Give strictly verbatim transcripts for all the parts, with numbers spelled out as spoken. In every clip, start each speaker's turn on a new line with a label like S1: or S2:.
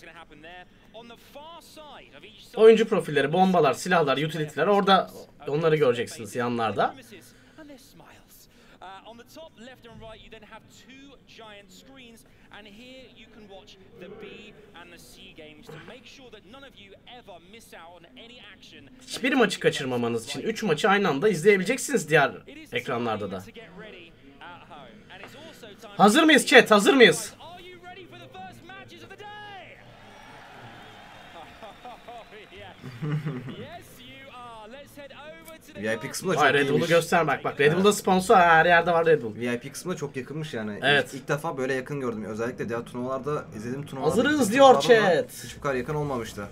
S1: Oyuncu profilleri, bombalar, silahlar, utility'ler orada onları göreceksiniz yanlarda. And here you can watch the B and the C games to make sure that none of you ever miss out on any action. Hiçbir maçı kaçırmamanız için üç maçı aynı anda izleyebileceksiniz diğer ekranlarda da. Hazır mıyız chat? Hazır mıyız?
S2: V I P kısmı da çok
S1: Red Bull'u göster bak bak. Red Bull'da sponsor her yerde var Red Bull.
S2: V I P kısmı da çok yakınmış yani.
S1: Evet.
S2: İlk, ilk defa böyle yakın gördüm. Özellikle diğer turnuvalarda izlediğim turnuvalarda.
S1: Hazırız diyor chat.
S2: Hiç bu kadar yakın olmamıştı.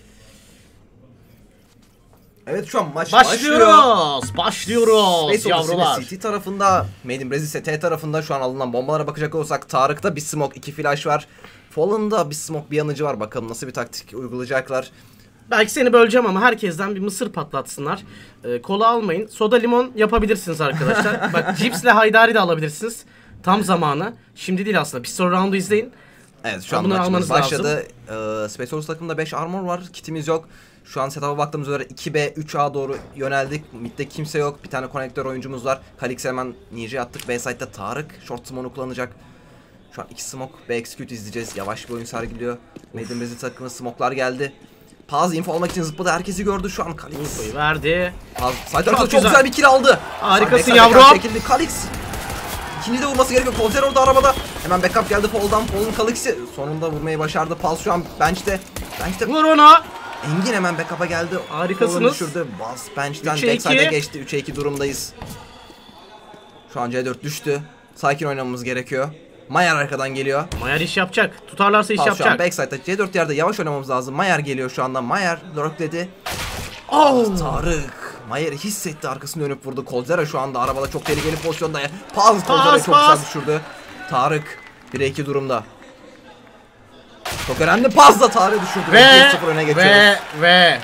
S2: Evet şu an maç
S1: başlıyoruz.
S2: başlıyor.
S1: Başlıyoruz
S2: Space
S1: yavrular.
S2: City tarafında, Made in Brazil ise T tarafında şu an alınan bombalara bakacak olursak Tarık'ta bir smoke, iki flash var. Fallen'da bir smoke, bir yanıcı var. Bakalım nasıl bir taktik uygulayacaklar.
S1: Belki seni böleceğim ama herkesten bir mısır patlatsınlar. Ee, kola almayın. Soda limon yapabilirsiniz arkadaşlar. Bak cipsle haydari de alabilirsiniz. Tam zamanı. Şimdi değil aslında. Pistol round'u izleyin.
S2: Evet şu an maçımız başladı. Ee, Space Force takımında beş armor var. Kitimiz yok. Şu an setup'a baktığımız üzere iki B, üç A doğru yöneldik. Mid'de kimse yok. Bir tane konektör oyuncumuz var. Kalix'e hemen ninja attık. B side'da Tarık short smoke'u kullanacak. Şu an iki smoke, B execute izleyeceğiz. Yavaş bir oyun sergiliyor. Made in Brazil takımı smoke'lar geldi. Paz info almak için zıpladı. Herkesi gördü şu an. Kalix
S1: infoyu verdi.
S2: Paz side çok, çok güzel. güzel bir kill aldı.
S1: Harikasın yavrum.
S2: Kalix İkinci de vurması gerekiyor. Colter orada arabada. Hemen backup geldi Fall'dan. Fall'un Kalix'i sonunda vurmayı başardı. Paz şu an bench'te. Bench'te.
S1: Vur ona.
S2: Engin hemen backup'a geldi.
S1: Harikasınız.
S2: Düşürdü. Bas bench'ten backside'e geçti. üçe iki durumdayız. Şu an C dört düştü. Sakin oynamamız gerekiyor. Mayer arkadan geliyor.
S1: Mayer iş yapacak. Tutarlarsa iş
S2: Paz
S1: yapacak.
S2: Şu an backside'da C dört yerde yavaş oynamamız lazım. Mayer geliyor şu anda. Mayer lurkledi.
S1: Oh.
S2: Tarık. Mayer'i hissetti, arkasını dönüp vurdu. Colzera şu anda arabada çok tehlikeli pozisyonda. Paz Colzera'yı çok güzel düşürdü. Tarık bire iki durumda. Çok önemli Paz da Tarık'ı düşürdü.
S1: Ve
S2: bir sıfır öne geçiyoruz.
S1: Ve ve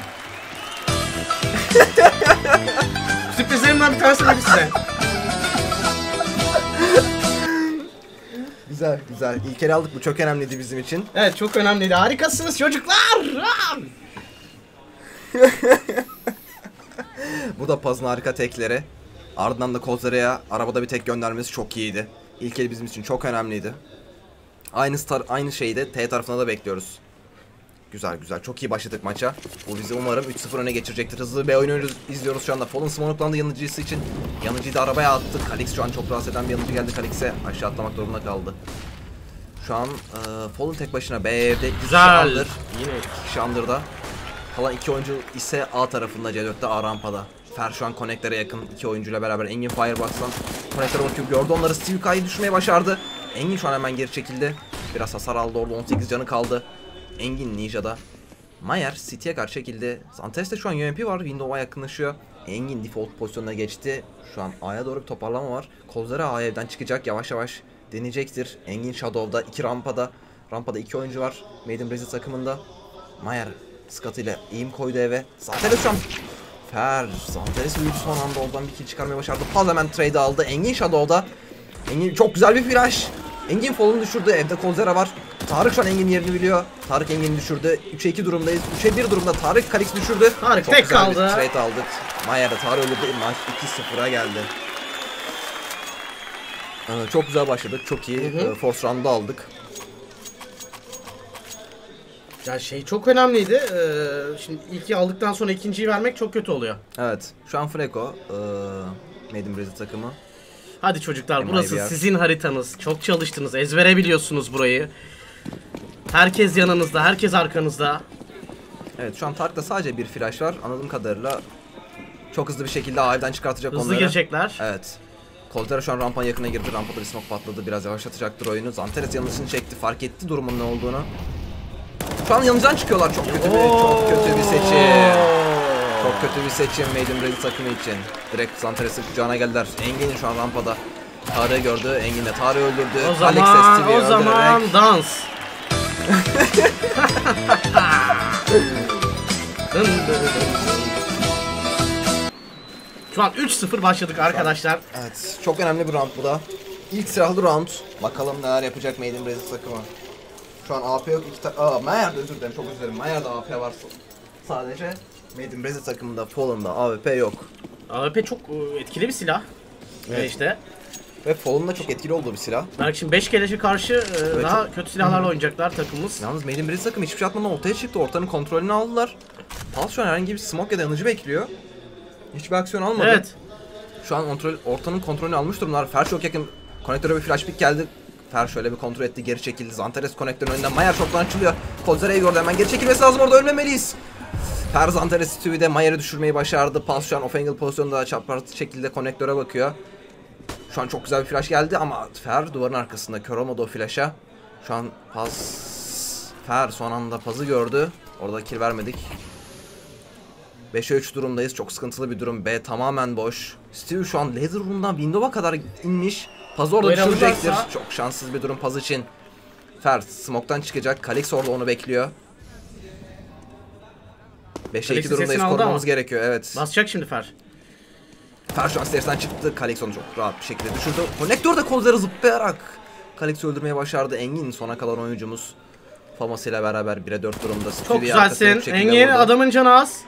S1: sürprizlerimden bir tanesi var size.
S2: Güzel güzel. İlk kere aldık, bu çok önemliydi bizim için.
S1: Evet çok önemliydi. Harikasınız çocuklar.
S2: Bu da Paz'ın harika tekleri. Ardından da Colzera'ya arabada bir tek göndermesi çok iyiydi. İlk el bizim için çok önemliydi. Aynı star, aynı şeyi de T tarafına da bekliyoruz. Güzel güzel. Çok iyi başladık maça. Bu bizi umarım üç sıfır öne geçirecektir. Hızlı bir oyun izliyoruz şu anda. Fallen smoke'landı yanıcısı için. Yanıcıyı da arabaya attı. Kalix şu an çok rahatsız eden bir yanıcı geldi. Kalix'e aşağı atlamak durumunda kaldı. Şu an e, Fallen tek başına B'de.
S1: Güzel.
S2: Yine iki kişi under'da. Kalan iki oyuncu ise A tarafında, C dörtte A rampada. Fer şu an connector'a yakın iki oyuncuyla beraber. Engin Firebox'tan connector'a bakıyor. Gördü onları. Steve K'yı düşürmeye başardı. Engin şu an hemen geri çekildi. Biraz hasar aldı orada. on sekiz canı kaldı. Engin Ninja'da. Mayer City'ye karşı çekildi. Zanteres'te şu an U M P var. Windows'a yakınlaşıyor. Engin default pozisyonuna geçti. Şu an A'ya doğru bir toparlama var. Colzera A evden çıkacak. Yavaş yavaş deneyecektir. Engin Shadow'da. iki rampada. Rampada iki oyuncu var. Made in Brazil takımında. Mayer Scott ile eğim koydu eve. Zanteres şu an Fer. Zanteres uyudu son anda. Oradan bir kill çıkarmaya başardı. Paz hemen trade aldı. Engin Shadow'da. Engin çok güzel bir flash. Engin Fall'unu düşürdü. Evde Colzera var. Tarık şu an Engin'in yerini biliyor. Tarık Engin'i düşürdü. üçe iki durumdayız. üçe bir durumda Tarık Kalix düşürdü.
S1: Tarık
S2: çok
S1: tek kaldı.
S2: Trade aldık. Mayer de Tarık öldürdü. Maç iki sıfıra geldi. Ee, çok güzel başladık. Çok iyi. Hı hı. Force round'u aldık.
S1: Ya şey çok önemliydi. Ee, şimdi ilki aldıktan sonra ikinciyi vermek çok kötü oluyor.
S2: Evet. Şu an Freko. Ee, Made in Brazil takımı.
S1: Hadi çocuklar, burası sizin haritanız. Çok çalıştınız. Ezbere biliyorsunuz burayı. Herkes yanınızda. Herkes arkanızda.
S2: Evet şu an Tark'ta sadece bir flash var. Anladığım kadarıyla çok hızlı bir şekilde A evden çıkartacak
S1: hızlı
S2: onları.
S1: Hızlı girecekler.
S2: Evet. Colzera şu an rampanın yakına girdi. Rampada bir smoke patladı. Biraz yavaşlatacaktır oyunu. Zanteres yanlışını çekti. Fark etti durumun ne olduğunu. Şu an yanıcıdan çıkıyorlar. Çok kötü bir, çok kötü bir seçim. Çok kötü bir seçim Made in Brazil takımı için. Direkt Zanteres'in kucağına geldiler. Engin'in şu an rampada. Tarık'ı gördü. Engin de Tarık'ı öldürdü.
S1: O zaman, o
S2: öldürerek...
S1: zaman dans. Şu an üç sıfır başladık arkadaşlar.
S2: Evet, çok önemli bir round bu da. İlk silahlı round. Bakalım neler yapacak Made in Brazil takımı. Şu an A P yok. İki ta Aa, Mayer'de özür dilerim. Çok özür dilerim. Mayer'de A P var sadece. Made in Brazil takımında, Fallen'da A W P yok.
S1: A W P çok etkili bir silah. Evet. Ve işte.
S2: Ve Fallen'da çok etkili olduğu bir silah.
S1: Belki şimdi beş keleşe karşı evet, daha çok kötü silahlarla oynayacaklar takımımız.
S2: Yalnız Made in Brazil takım hiçbir şey atmadan ortaya çıktı. Ortanın kontrolünü aldılar. Pulse şu an herhangi bir smoke ya da yanıcı bekliyor. Hiçbir aksiyon almadı.
S1: Evet.
S2: Şu an kontrol, ortanın kontrolünü almış durumlar. Fer çok yakın. Konektöre bir flash pick geldi. Fer şöyle bir kontrol etti, geri çekildi. Zantares konektörün önünden Mayer çoktan açılıyor. Coldzera'yı gördü, hemen geri çekilmesi lazım, orada ölmemeliyiz. Fer Zantares'i Tüvi'de Mayer'i düşürmeyi başardı. Pulse şu an off angle pozisyonda çapraz şekilde konektöre bakıyor. Şu an çok güzel bir flash geldi ama Fer duvarın arkasında, kör olmadı o flash'a. Şu an Paz... Fer son anda Paz'ı gördü. Orada kill vermedik. beşe üç durumdayız. Çok sıkıntılı bir durum. B tamamen boş. Steve şu an laser room'dan window'a kadar inmiş. Paz orada düşürecektir. Çok şanssız bir durum Paz için. Fer smoke'tan çıkacak. Kalix orada onu bekliyor. beşe iki durumdayız. Korumamız gerekiyor. Evet.
S1: Basacak şimdi Fer.
S2: Fer şu an stairs'ten çıktı. Kalix onu çok rahat bir şekilde düşürdü. Konektör de kolları zıplayarak Kalix'i öldürmeye başardı. Engin sona kalan oyuncumuz. Famasıyla beraber bire dört durumda.
S1: Çok güzelsin. Engin adamın canı az.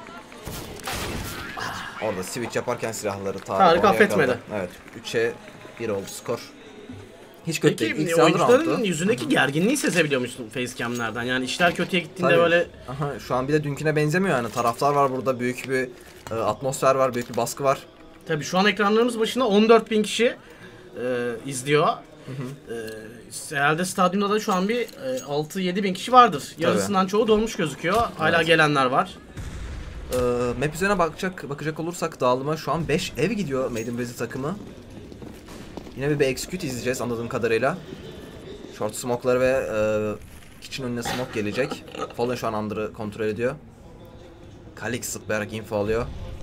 S2: Orada switch yaparken silahları Tarık,
S1: Tarık affetmedi.
S2: Yakaladı. Evet. üçe bir oldu skor. Hiç kötü
S1: değil.
S2: Peki
S1: oyuncuların yüzündeki gerginliği sezebiliyor musun facecam'lerden? Yani işler kötüye gittiğinde
S2: tabii.
S1: Böyle...
S2: Aha, şu an bir de dünküne benzemiyor yani. Taraftar var burada. Büyük bir e, atmosfer var. Büyük bir baskı var.
S1: Tabii şu an ekranlarımız başında on dört bin kişi e, izliyor. Hı hı. E, herhalde stadyumda da şu an bir e, altı yedi bin kişi vardır. Yarısından tabii. Çoğu dolmuş gözüküyor. Hala evet. Gelenler var.
S2: Ee, map üzerine bakacak bakacak olursak dağılıma şu an beş ev gidiyor Made in Brazil takımı. Yine bir, bir execute izleyeceğiz anladığım kadarıyla. Short smoke'ları ve e, kitchen önüne smoke gelecek. Fallen şu an Under'ı kontrol ediyor. Kalix zıplayarak info alıyor.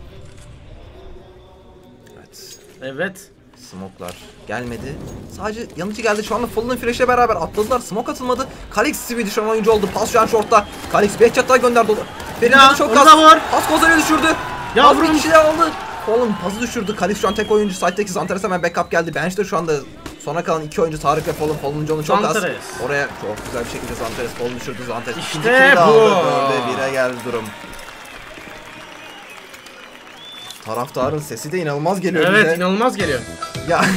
S2: Evet.
S1: Evet.
S2: Smoke'lar gelmedi. Sadece yanıcı geldi. Şu anda Fallen'ın flash'le beraber atladılar. Smoke atılmadı. Kalix Stevie düşüren oyuncu oldu. Pas şu an short'ta. Kalix bir headshot daha gönderdi. Feride çok az. Pas Kozer'i düşürdü. Yavrum. Bir kişiler aldı. Fallen pası düşürdü. Kalix şu an tek oyuncu. Side'deki Zantares hemen backup geldi. Bench'te şu anda sona kalan iki oyuncu Tarık ve Fallen. Fallen'ın canı çok az. Oraya çok güzel bir şekilde Zantares Fallen düşürdü. Zantares
S1: İşte bu.
S2: bire geldi durum. Taraftarın sesi de inanılmaz geliyor
S1: evet,
S2: bize.
S1: Evet inanılmaz geliyor.
S2: Ya.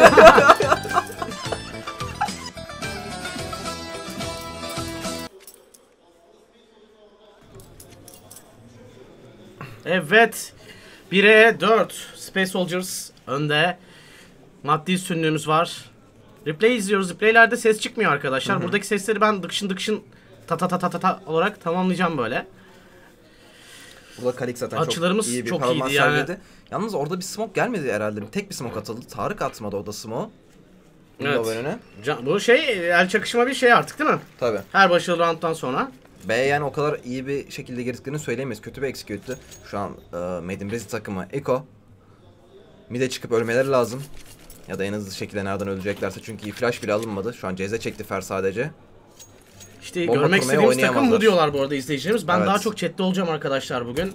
S1: Evet. bire dört. Space Soldiers önde. Maddi üstünlüğümüz var. Replay izliyoruz. Replaylerde ses çıkmıyor arkadaşlar. Hı hı. Buradaki sesleri ben dıkşın dıkşın ta ta ta ta ta ta olarak tamamlayacağım böyle.
S2: Burada Kalix zaten
S1: açılarımız
S2: çok iyi bir
S1: çok
S2: performans
S1: iyiydi yani.
S2: sergiledi. Yalnız orada bir smoke gelmedi herhalde. Tek bir smoke atıldı. Tarık atmadı o da smoke.
S1: Evet. Can, bu şey el çakışma bir şey artık değil mi?
S2: Tabii.
S1: Her başarılı round'dan sonra.
S2: B yani o kadar iyi bir şekilde girdiklerini söyleyemeyiz. Kötü bir execute'tü. Şu an uh, Made in Brazil takımı Eko. Mid'e çıkıp ölmeleri lazım. Ya da en hızlı şekilde nereden öleceklerse. Çünkü flash bile alınmadı. Şu an C Z çekti Fer sadece.
S1: İşte bomba görmek istediğimiz takım bu diyorlar bu arada izleyicilerimiz. Ben evet. Daha çok chatte olacağım arkadaşlar bugün.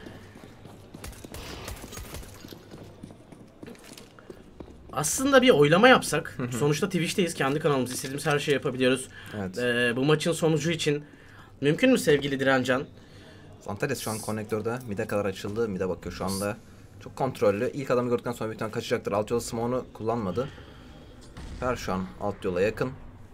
S1: Aslında bir oylama yapsak. Sonuçta Twitch'teyiz. Kendi kanalımız. İstediğimiz her şeyi yapabiliyoruz. Evet. Ee, bu maçın sonucu için mümkün mü sevgili Direncan?
S2: Zantares şu an konnektörde. Mid'e kadar açıldı. Mid'e bakıyor şu anda. Çok kontrollü. İlk adamı gördükten sonra bir tane kaçacaktır. Alt yola smoke'unu kullanmadı. Fer şu an alt yola yakın.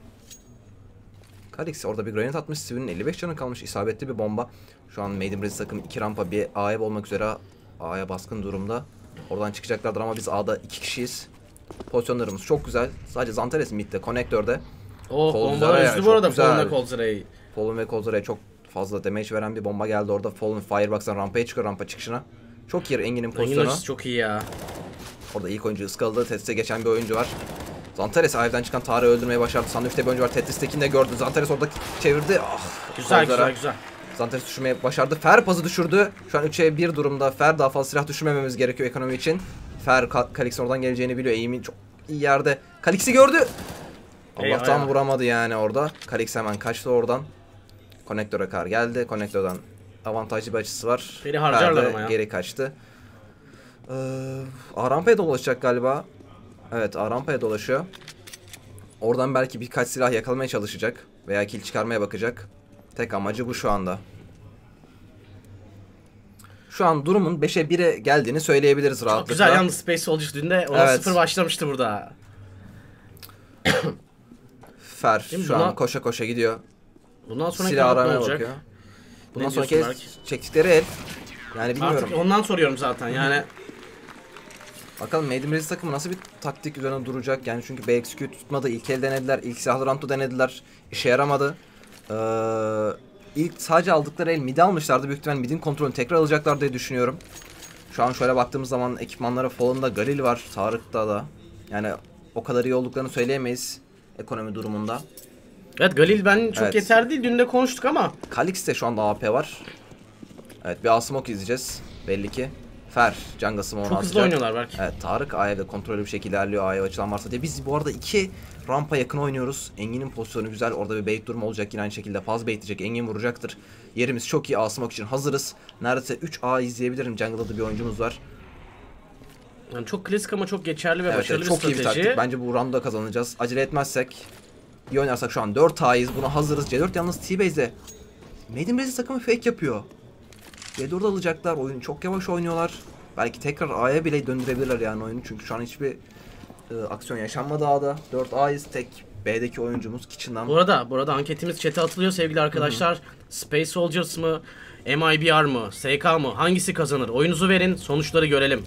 S2: Kalix orada bir granit atmış. Steve'nin elli beş canı kalmış. İsabetli bir bomba. Şu an Made in Brazil takım iki rampa bir A'ya olmak üzere A'ya baskın durumda. Oradan çıkacaklardır ama biz A'da iki kişiyiz. Pozisyonlarımız çok güzel. Sadece Zantares mid'de, konektörde.
S1: Oh bombalar üzdü bu arada Fallen ve Coldzera'yı.
S2: Fallen ve Coldzera'ya çok fazla damage veren bir bomba geldi orada. Fallen Firebox'tan rampaya çıkıyor, rampa çıkışına. Çok iyi Engin'in pozisyonu.
S1: Engin çok iyi ya.
S2: Orada ilk oyuncu ıskaladı. Teste geçen bir oyuncu var. Zantares evden çıkan Tarık'ı öldürmeye başardı. Sandviç'te bir oyuncu var. Tetris'tekini de gördü. Zantares orada çevirdi. Ah,
S1: güzel güzel güzel.
S2: Zantares düşürmeye başardı. Fer pazı düşürdü. Şu an üçe bir durumda. Fer daha fazla silah düşürmememiz gerekiyor ekonomi için. Fer Kalix'in oradan geleceğini biliyor. Eğimi çok iyi yerde. Kalix'i gördü. Allah'tan hey, vuramadı yani orada. Kalix hemen kaçtı oradan. Konektöre kar geldi. Konektörden avantajlı bir açısı var.
S1: Beni harcarlar ama ya.
S2: Geri kaçtı. Ee, A rampaya dolaşacak galiba. Evet A rampaya dolaşıyor. Oradan belki birkaç silah yakalamaya çalışacak. veya kill çıkarmaya bakacak. Tek amacı bu şu anda. Şu an durumun beşe bire geldiğini söyleyebiliriz rahatlıkla.
S1: Çok güzel yalnız Space Soldier dün de ona
S2: evet.
S1: sıfır başlamıştı burada.
S2: Fer şu
S1: buna,
S2: an koşa koşa gidiyor.
S1: Bundan sonraki
S2: silah aramaya
S1: olacak?
S2: bakıyor. Bundan
S1: ne
S2: sonraki el çektikleri el. Yani bilmiyorum.
S1: Artık ondan soruyorum zaten yani.
S2: Bakalım Made in Brazil takımı nasıl bir taktik üzerine duracak yani çünkü B X Q tutmadı, ilk el denediler, ilk silahlı round'u denediler, işe yaramadı. Ee, ilk sadece aldıkları el mid almışlardı, büyük ihtimalle midin kontrolünü tekrar alacaklar diye düşünüyorum. Şu an şöyle baktığımız zaman ekipmanlara Fallen'da Galil var, Tarık'ta da. Yani o kadar iyi olduklarını söyleyemeyiz ekonomi durumunda.
S1: Evet Galil ben çok
S2: evet.
S1: yeterli değil, dün de konuştuk ama.
S2: Kalix'te şu anda A P var. Evet bir A-Smoke izleyeceğiz belli ki. Fer, Jungle Smoke'unu
S1: çok hızlı oynuyorlar belki.
S2: Evet Tarık A'ya da kontrollü bir şekilde ilerliyor, A'ya açılan varsa diye. Biz bu arada iki rampa yakın oynuyoruz. Engin'in pozisyonu güzel, orada bir bait durumu olacak yine aynı şekilde. Paz baitleyecek, Engin vuracaktır. Yerimiz çok iyi, A-Smoke için hazırız. Neredeyse üç A izleyebilirim, Jungle'da da bir oyuncumuz var.
S1: Yani çok klasik ama çok geçerli ve
S2: evet,
S1: başarılı
S2: evet,
S1: bir
S2: çok
S1: strateji.
S2: Çok iyi bir taktik, bence bu round'da kazanacağız. Acele etmezsek, iyi oynarsak şu an dört A'yız, buna hazırız. C dört yalnız T-Base'de Made in Brazil takımı fake yapıyor. C dört alacaklar, oyun çok yavaş oynuyorlar. Belki tekrar A'ya bile döndürebilirler yani oyunu. Çünkü şu an hiçbir e, aksiyon yaşanmadı A'da. dört A'yız, tek B'deki oyuncumuz Kitchen'dan.
S1: Bu arada, burada anketimiz chat'e atılıyor sevgili arkadaşlar. Hı-hı. Space Soldiers mı, M I B R mı, S K mı? Hangisi kazanır? Oyunuzu verin, sonuçları görelim.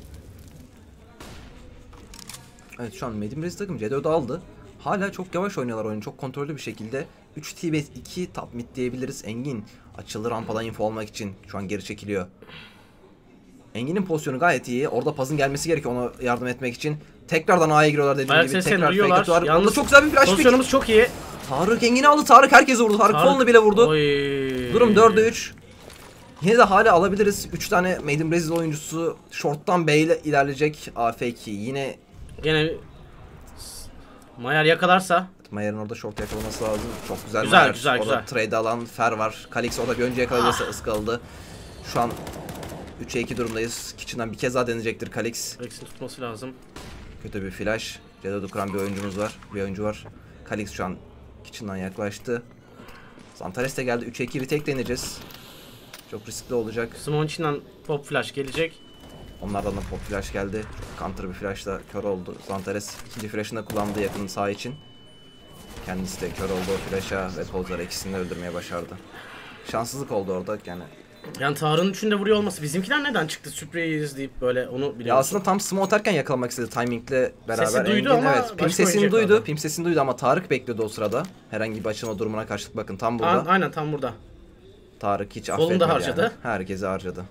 S2: Evet şu an Made in Brazil takım C dört'ü aldı. Hala çok yavaş oynuyorlar oyunu, çok kontrollü bir şekilde. üç T-Base iki top mid diyebiliriz. Engin açıldı rampadan info almak için şu an geri çekiliyor. Engin'in pozisyonu gayet iyi. Orada Paz'ın gelmesi gerekiyor ona yardım etmek için. Tekrardan A'ya giriyorlar dediğim
S1: ayak
S2: gibi.
S1: Tekrar
S2: fake atıyorlar. Yalnız çok güzel bir flash
S1: pozisyonumuz pick. Çok iyi.
S2: Tarık Engin'i aldı. Tarık herkese vurdu. Tarık, Tarık. Kolunu bile vurdu. Oy. Durum dörde üç. Yine de hala alabiliriz. üç tane Made in Brazil oyuncusu short'tan B ile ilerleyecek. A F iki yine.
S1: Gene Mayer yakalarsa.
S2: Mayer'in orada short yakalaması lazım. Çok güzel.
S1: Güzel
S2: Mayer.
S1: güzel
S2: orada
S1: güzel.
S2: Trade alan Fer var. Kalix orada bir önce yakalayırsa ah. ıskaladı. Şu an üçe iki durumdayız. Kitchen'dan bir kez daha deneyecektir Kalix.
S1: Kalix'in tutması lazım.
S2: Kötü bir flash. Cedo kuran bir oyuncumuz var. Bir oyuncu var. Kalix şu an Kitchen'dan yaklaştı. Zantares de geldi. üçe iki retake deneyeceğiz. Çok riskli olacak.
S1: Simon içinden pop flash gelecek.
S2: Onlardan da pop flash geldi. Çok counter bir flashla kör oldu. Zantares ikinci flash'ını kullandı yakın sağ için. Kendisi de kör oldu o flash'a ve Polzar'a ikisini de öldürmeye başardı. Şanssızlık oldu orada yani.
S1: Yani Tarık'ın üçünde vuruyor olması, bizimkiler neden çıktı sürpriz deyip böyle onu biliyor
S2: Ya aslında tam smoke atarken yakalamak istedi timingle beraber.
S1: Sesi duydu
S2: Engin,
S1: ama
S2: evet, pim sesini duydu.
S1: Kaldı.
S2: Pim sesini duydu ama Tarık bekliyordu o sırada. Herhangi bir açılma durumuna karşılık bakın tam burada.
S1: A aynen tam burada.
S2: Tarık hiç
S1: affetmedi
S2: affetmedi
S1: harcadı.
S2: Yani. Herkesi harcadı.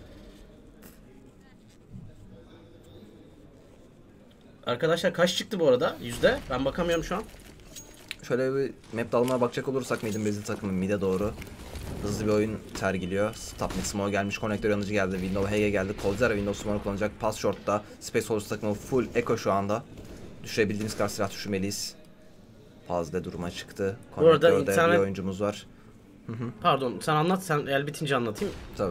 S1: Arkadaşlar kaç çıktı bu arada? Yüzde? Ben bakamıyorum şu an.
S2: Şöyle bir map dalmaya bakacak olursak Made in Brazil takımı mid'e doğru hızlı bir oyun sergiliyor. Top mid smoke gelmiş, konektör yanıcı geldi, Window H G geldi, Coldzera Window smoke kullanacak, pass short'ta, Space Soldiers takımı full echo şu anda. Düşürebildiğimiz kadar silah düşürmeliyiz. Fazla duruma çıktı. Konektörde internet... bir oyuncumuz var. Hı hı.
S1: Pardon sen anlat, sen el bitince anlatayım.
S2: Tabii.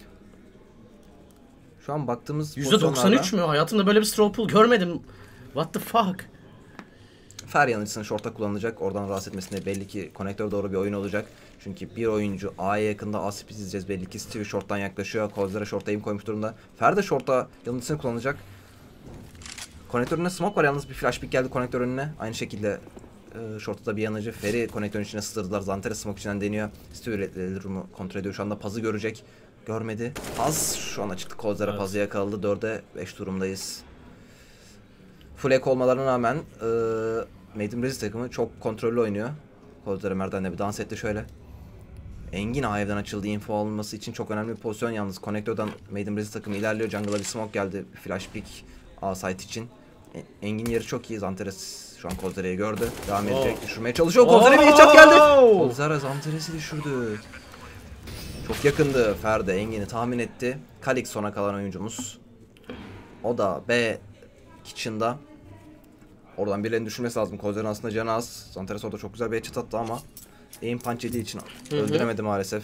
S2: Şu an baktığımız
S1: yüzde doksan üç mü? Hayatımda böyle bir straw pull görmedim. What the fuck?
S2: Fer yanıcısını short'a kullanacak. Oradan rahatsız etmesine belli ki konektör doğru bir oyun olacak. Çünkü bir oyuncu A'ya yakında A sürpriz izleyeceğiz. Belli ki Steve short'tan yaklaşıyor. Coldzera short'a aim koymuş durumda. Fer de short'a yanıcısını kullanacak. Konektör önüne smoke var, yalnız bir flash pick geldi konektör önüne. Aynı şekilde e, short'ta da bir yanıcı. Fer'i konektörün içine sığdırdılar. Zantares smoke içinden deniyor. Steve durumu kontrol ediyor. Şu anda Paz'ı görecek. Görmedi. Paz şu an açıkta. Coldzera evet. Paz'ı yakaladı. dörde beş durumdayız. Full echo olmalarına rağmen e, Made in Brazil takımı çok kontrollü oynuyor. Coldzera merdivenle bir dans etti şöyle. Engin A evden açıldı, info alınması için çok önemli bir pozisyon yalnız. Konektörden Made in Brazil takımı ilerliyor. Jungle'a bir smoke geldi. Bir flash pick A site için. Engin yeri çok iyi. Zantares şu an Coldzera'yı gördü. Devam edecek. Oh. Düşürmeye çalışıyor. Coldzera'ya bir headshot geldi. Coldzera Zantares'i düşürdü. Çok yakındı. Ferdi Engin'i tahmin etti. Kalix sona kalan oyuncumuz. O da B Kitchen'da. Oradan birilerini düşürmesi lazım. Coldzera'nın aslında canı az. Zantares orada çok güzel bir headshot attı ama aim punch yediği için hı hı. öldüremedi maalesef.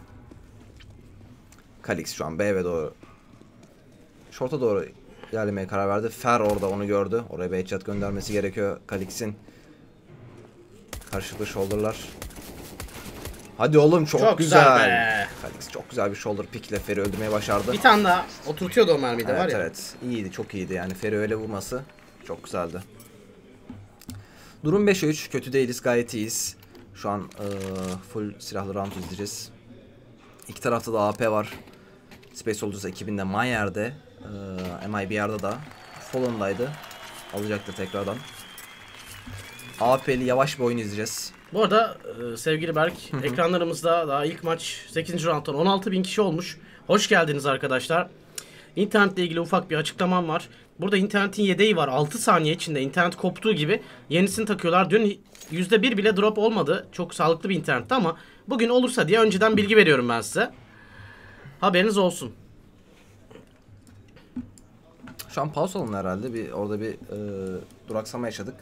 S2: Kalix şu an B'ye doğru short'a doğru ilerlemeye karar verdi. Fer orada onu gördü. Oraya bir headshot göndermesi gerekiyor Kalix'in. Karşılıklı shoulder'lar. Hadi oğlum çok,
S1: Çok
S2: güzel.
S1: güzel be.
S2: Kalix çok güzel bir shoulder pick ile Fer'i öldürmeyi başardı.
S1: Bir tane daha oturtuyordu o mermiyi de
S2: evet,
S1: var ya.
S2: Evet iyiydi, çok iyiydi yani Fer'i öyle vurması çok güzeldi. Durum beşe üç, kötü değiliz, gayet iyiyiz. Şu an e, full silahlı round izleyeceğiz. İki tarafta da A P var. Space Soldiers ekibinde Mayer'de, e, M I B R'da da Fallen'daydı. Alacaktır tekrardan. A P'li yavaş bir oyun izleyeceğiz.
S1: Bu arada e, sevgili Berk, ekranlarımızda daha ilk maç sekizinci round'dan on altı bin kişi olmuş. Hoş geldiniz arkadaşlar. İnternetle ilgili ufak bir açıklamam var. Burada internetin yedeği var. altı saniye içinde internet koptuğu gibi yenisini takıyorlar. Dün yüzde bir bile drop olmadı. Çok sağlıklı bir internetti ama bugün olursa diye önceden bilgi veriyorum ben size. Haberiniz olsun.
S2: Şu an pause olun herhalde. Bir orada bir e, duraksama yaşadık.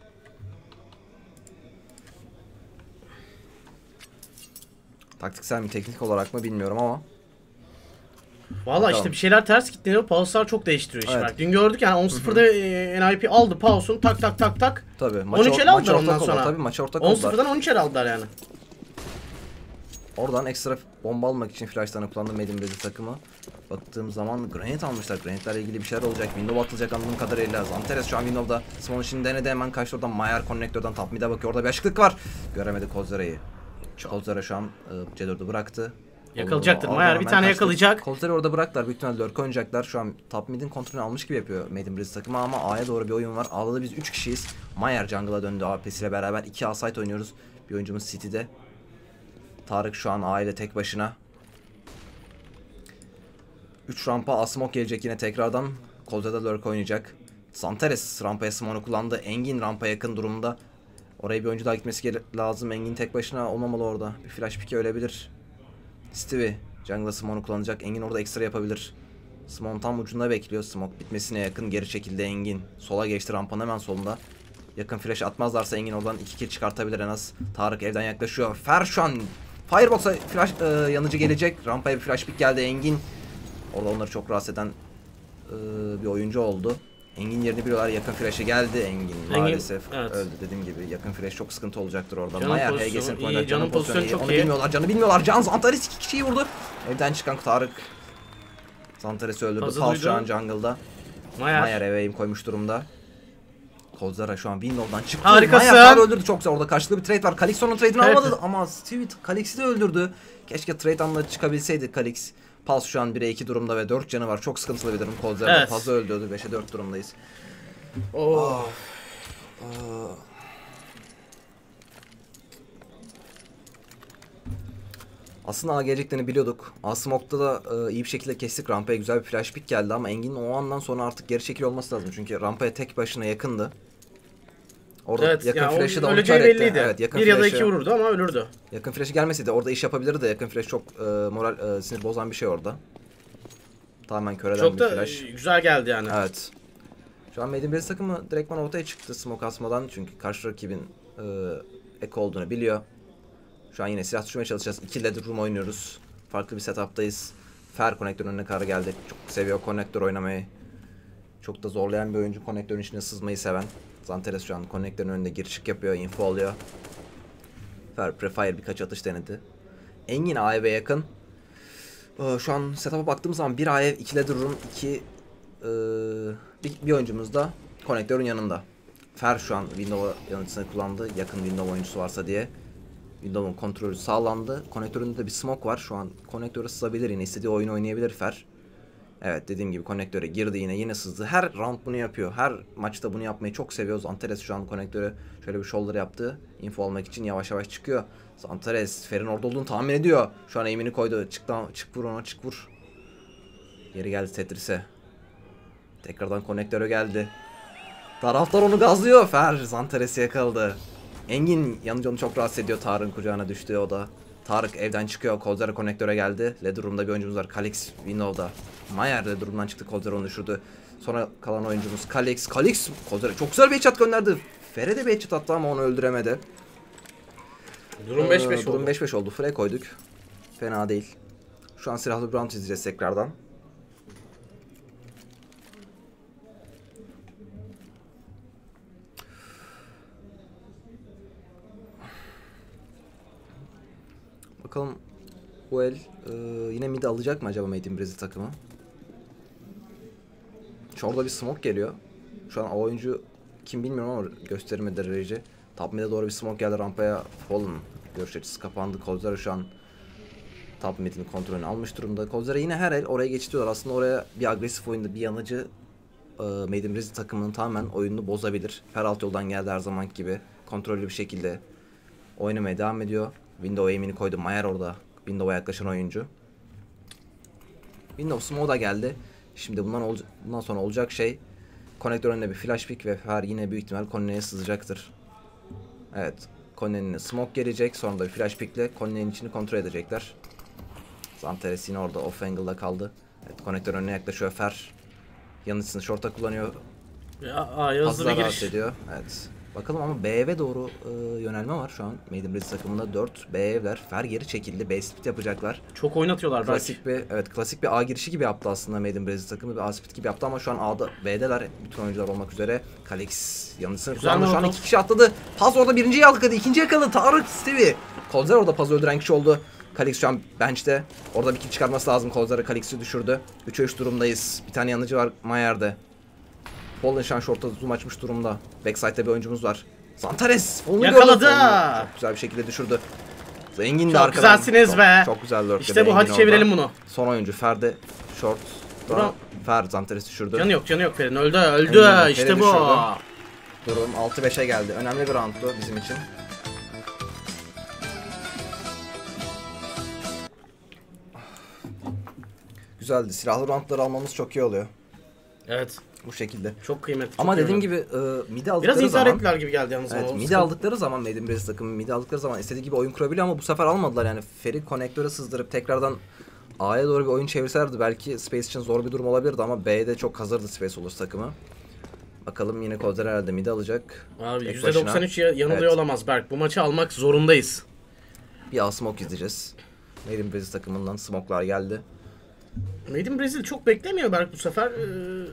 S2: Taktiksel mi, teknik olarak mı bilmiyorum ama.
S1: Valla işte bir şeyler ters gitti. Pause'lar çok değiştiriyor işi.
S2: Evet.
S1: Bak, dün gördük yani on sıfırda e, N I P aldı pause'un, tak tak tak tak.
S2: Tabii.
S1: on üç el aldılar ondan sonra.
S2: Tabii maça ortak
S1: on
S2: oldular.
S1: sıfırdan on üç el aldılar yani.
S2: Oradan ekstra bomba almak için flash'tan kullandı Made in Brazil takımı. Baktığım zaman granate almışlar. Granatlerle ilgili bir şeyler olacak. Window atılacak anladığım kadarıyla. Zanteres şu an Window'da. Simon şimdi denedi, hemen kaçtı oradan. Mayer konnektörden top mid'e bakıyor. Orada bir açıklık var. Göremedi Kozera'yı. Kozera şu an e, C dördü bıraktı.
S1: Yakalayacaktır.
S2: Oradan
S1: Mayer bir tane
S2: kaçtı.
S1: yakalayacak.
S2: Kozera'yı orada bıraktılar. Büyük ihtimalle lurk oynayacaklar. Şu an top mid'in kontrolünü almış gibi yapıyor Made in Brazil takımı ama A'ya doğru bir oyun var. A'da da biz üç kişiyiz. Mayer jungle'a döndü A P'siyle beraber. iki A site oynuyoruz. Bir oyuncumuz City'de. Tarık şu an A ile tek başına. üç rampa Asmok gelecek yine tekrardan. Kozada lurk oynayacak. Zanteres rampaya smoke'u kullandı. Engin rampa yakın durumda. Oraya bir oyuncu daha gitmesi lazım. Engin tek başına olmamalı orada. Bir flash pick'e ölebilir. Stevie jungle'a smoke'u kullanacak. Engin orada ekstra yapabilir. Smoke tam ucunda bekliyor. Smoke bitmesine yakın geri çekildi Engin. Sola geçti rampanın hemen solunda. Yakın flash atmazlarsa Engin oradan iki kill çıkartabilir en az. Tarık evden yaklaşıyor. Fer şu an Firebox'a flash e, yanıcı gelecek. Rampaya bir flash pick geldi Engin. Orada onları çok rahatsız eden e, bir oyuncu oldu. Engin yerini biliyorlar. Yakın flash'e geldi Engin. Engin maalesef evet. Öldü dediğim gibi. Yakın flash çok sıkıntı olacaktır orada.
S1: Canın
S2: Mayer
S1: pozisyonu
S2: H G'sini
S1: iyi,
S2: koyacak.
S1: canın pozisyonu çok
S2: Onu
S1: iyi.
S2: bilmiyorlar. Canı bilmiyorlar. Can Zantares iki kişiyi vurdu. Evden çıkan Tarık Zantares'i öldürdü. Pulse şu an jungle'da.
S1: Mayer.
S2: Mayer eve aim koymuş durumda. Kozara şu an Windows'dan çıktı.
S1: Harikasın.
S2: Mayer öldürdü çok güzel. Orada karşılıklı bir trade var. Kalix onun trade'ini
S1: Evet.
S2: almadı ama Stevie Kalix'i de öldürdü. Keşke trade anla çıkabilseydi Kalix. Pulse şu an bire iki durumda ve dört canı var. Çok sıkıntılı bir durum. Kozara
S1: Evet.
S2: fazla öldürdü. beşe dört durumdayız.
S1: Oh.
S2: Aa. Aslında A geleceklerini biliyorduk. A Smoke'da da e, iyi bir şekilde kestik. Rampaya güzel bir flash pick geldi ama Engin'in o andan sonra artık geri çekil olması lazım. Çünkü rampaya tek başına yakındı. Orada
S1: Evet,
S2: yakın
S1: yani
S2: flash'ı da onu
S1: öleceği
S2: etti.
S1: belliydi.
S2: Evet, yakın
S1: bir ya da
S2: flash'ı-
S1: iki vururdu ama ölürdü.
S2: Yakın flash'ı gelmeseydi orada iş yapabilirdi de yakın flash çok e, moral e, sinir bozan bir şey orada. Tamamen kör eden
S1: Çok
S2: bir
S1: da
S2: flash.
S1: güzel geldi yani.
S2: Evet. Şu an Made in Brazil takımı direktman ortaya çıktı smoke asmadan çünkü karşı rakibin e, ek olduğunu biliyor. Şu an yine silah düşürmeye çalışacağız. İki ladder room oynuyoruz. Farklı bir setup'tayız. Fer konektörün önüne kadar geldi. Çok seviyor konektör oynamayı. Çok da zorlayan bir oyuncu, konektörün içine sızmayı seven. Zanteres şu an konektörün önünde gir çık yapıyor, info alıyor. Fer prefire birkaç atış denedi. Engin A E'ye yakın. Ee, şu an setup'a baktığım zaman bir A ev, iki ladder room, iki ee, bir, bir oyuncumuz da konektörün yanında. Fer şu an Windows'a yanıcısını kullandı. Yakın Windows oyuncusu varsa diye. Windows'un kontrolü sağlandı. Konektöründe de bir smoke var. Şu an konektöre sızabilir yine. İstediği oyunu oynayabilir Fer. Evet dediğim gibi konektöre girdi yine. Yine sızdı. Her round bunu yapıyor. Her maçta bunu yapmayı çok seviyoruz. Antares şu an konektöre şöyle bir shoulder yaptı. Info almak için yavaş yavaş çıkıyor. Antares Fer'in orada olduğunu tahmin ediyor. Şu an aim'ini koydu. Çık, çık vur ona çık vur. Geri geldi Tetris'e. Tekrardan konektöre geldi. Taraftar onu gazlıyor. Fer Zantares'i yakaladı. Engin yanıcı onu çok rahatsız ediyor. Tarık'ın kucağına düştü o da. Tarık evden çıkıyor. Kozera konektöre geldi. Ladder Room'da bir oyuncumuz var. Kalix Windows'da. Mayer Ladder Room'dan çıktı. Kozera onu düşürdü. Sonra kalan oyuncumuz Kalix. Kalix Kozera çok güzel bir headshot gönderdi. Fer'e de bir headshot attı ama onu öldüremedi.
S1: Durum beş beş
S2: ee,
S1: oldu.
S2: Durum beş beş oldu. Frey koyduk. Fena değil. Şu an silahlı bir round izleyeceğiz tekrardan. Bakalım bu el e, yine mid alacak mı acaba Made in Brazil takımı? Şu orada bir smoke geliyor. Şu an o oyuncu kim bilmiyorum ama gösterime derece. Top mid'e doğru bir smoke geldi, rampaya Fallen. Görüş açısı kapandı. Kozlara şu an top mid'in kontrolünü almış durumda. Kozlara yine her el oraya geçiyorlar. Aslında oraya bir agresif oyunda bir yanıcı e, Made in Brazil takımının tamamen oyununu bozabilir. Her alt yoldan geldi her zamanki gibi. Kontrollü bir şekilde oynamaya devam ediyor. Window aim'ini koydu. Mayer orada. Window'a yaklaşan oyuncu. Window smoke da geldi. Şimdi bundan, bundan sonra olacak şey, konektör önüne bir flash pick ve Fer yine büyük ihtimal Konne'ye sızacaktır. Evet. Konne'nin smoke gelecek. Sonra da bir flash pickle Konne'nin içini kontrol edecekler. Zantares yine orada off angle'da kaldı. Evet, konektör önüne yaklaşıyor Fer. Yanıcısını short'a kullanıyor.
S1: Ya A'ya hızlı bir giriş.
S2: Ediyor. Evet. Bakalım ama B eve doğru e, yönelme var şu an. Made in Brazil takımında dört B evler. Fer geri çekildi. B split yapacaklar.
S1: Çok oynatıyorlar
S2: klasik
S1: belki.
S2: bir evet klasik bir A girişi gibi yaptı aslında Made in Brazil takımı. Bir A split gibi yaptı ama şu an A'da B'deler. Bütün oyuncular olmak üzere. Kalix yanısını kullandı. Şu an iki kişi atladı. Paz orada birinciyi yakaladı. İkinciyi yakaladı. Tarık Stevie. Kolzer orada Paz'ı öldüren kişi oldu. Kalix şu an bench'te. Orada bir kill çıkarması lazım. Kolzer'e Kalix'i düşürdü. üçe üç durumdayız. Bir tane yanıcı var Mayer'de. Fallen şu an short'a zoom açmış durumda. Backside'de bir oyuncumuz var. Zantares onu
S1: yakaladı.
S2: Çok güzel bir şekilde düşürdü. Zengin de
S1: çok
S2: arkadan.
S1: Güzelsiniz
S2: çok,
S1: be.
S2: Çok güzel lurk.
S1: İşte bu, hadi çevirelim bunu.
S2: Son oyuncu Fer'de short. Fer Zantares düşürdü.
S1: Canı yok, canı yok Fer'in. Öldü, öldü. Engin, işte bu. Düşürdü.
S2: Durum altı beşe geldi. Önemli bir rounddu bizim için. Güzeldi. Silahlı roundları almamız çok iyi oluyor.
S1: Evet.
S2: Bu şekilde.
S1: Çok kıymetli.
S2: Ama
S1: çok
S2: dediğim gibi e, midi aldıkları
S1: biraz
S2: zaman...
S1: Biraz intihar gibi geldi yalnız.
S2: Evet, midi aldıkları zaman Made in Brazil takımı midi aldıkları zaman istediği gibi oyun kurabiliyor ama bu sefer almadılar yani. Fer'i konektöre sızdırıp tekrardan A'ya doğru bir oyun çevirselerdi belki Space için zor bir durum olabilirdi ama B'de çok hazırdı Space Olursa takımı. Bakalım yine Kozler herhalde midi alacak.
S1: Abi yüzde doksan üç yanılıyor evet. Olamaz Berk. Bu maçı almak zorundayız.
S2: Bir A smoke izleyeceğiz. Made in Brazil takımından smoke'lar geldi.
S1: Made in Brazil çok beklemiyor Berk bu sefer. Ee...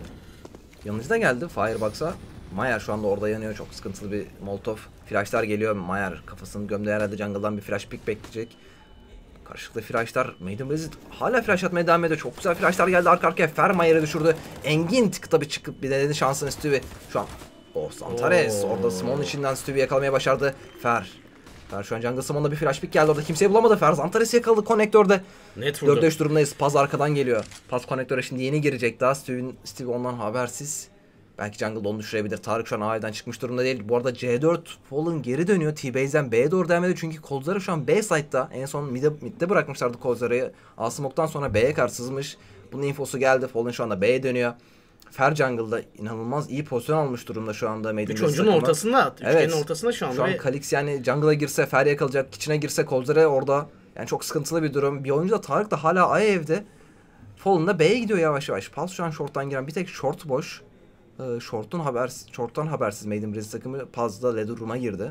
S2: Yanıcı da geldi Firebox'a. Mayer şu anda orada yanıyor. Çok sıkıntılı bir Molotov. Flashlar geliyor. Mayer kafasını gömdü herhalde. Jungle'dan bir flash pick bekleyecek. Karşılıklı flashlar. Made in Brazil hala flash atmaya devam ediyor. Çok güzel flashlar geldi arka arkaya. Fer Mayer'e düşürdü. Engin tık tabi çıkıp bir denedi şansını Stevie. Şu an oh Zantares orada Smoke'un içinden Stevie'yi yakalamaya başardı. Fer. Fer şu an jungle Smoke'da bir flash pick geldi orada. Kimseyi bulamadı. Fer Zantares'i yakaladı konnektörde.
S1: Net vurdu.
S2: dörde üç durumdayız. Paz arkadan geliyor. Paz konektöre şimdi yeni girecek daha. Steve, Steve ondan habersiz. Belki jungle onu düşürebilir. Tarık şu an A'dan çıkmış durumda değil. Bu arada C dört Fallen geri dönüyor. T-Base'den B'ye doğru devam ediyor. Çünkü Kozlara şu an B side'da. En son mid'de, mid'de bırakmışlardı Kozlara'yı. A smoke'tan sonra B'ye karşı sızmış. Bunun infosu geldi. Fallen şu anda B'ye dönüyor. Fer jungle'da inanılmaz iyi pozisyon almış durumda şu anda.
S1: Üç oyuncunun ortasında. Üçgenin
S2: evet.
S1: ortasında şu anda.
S2: Şu an ve... Kalix yani jungle'a girse Fer yakalayacak. Kitchen'e girse Kozlara orada. Yani çok sıkıntılı bir durum. Bir oyuncu da Tarık da hala A evde. Fallen da B'ye gidiyor yavaş yavaş. Pulse şu an short'tan giren bir tek short boş. Ee, short'un habersiz, short'tan habersiz Made in Brazil takımı Paz'da Ledger Room'a girdi.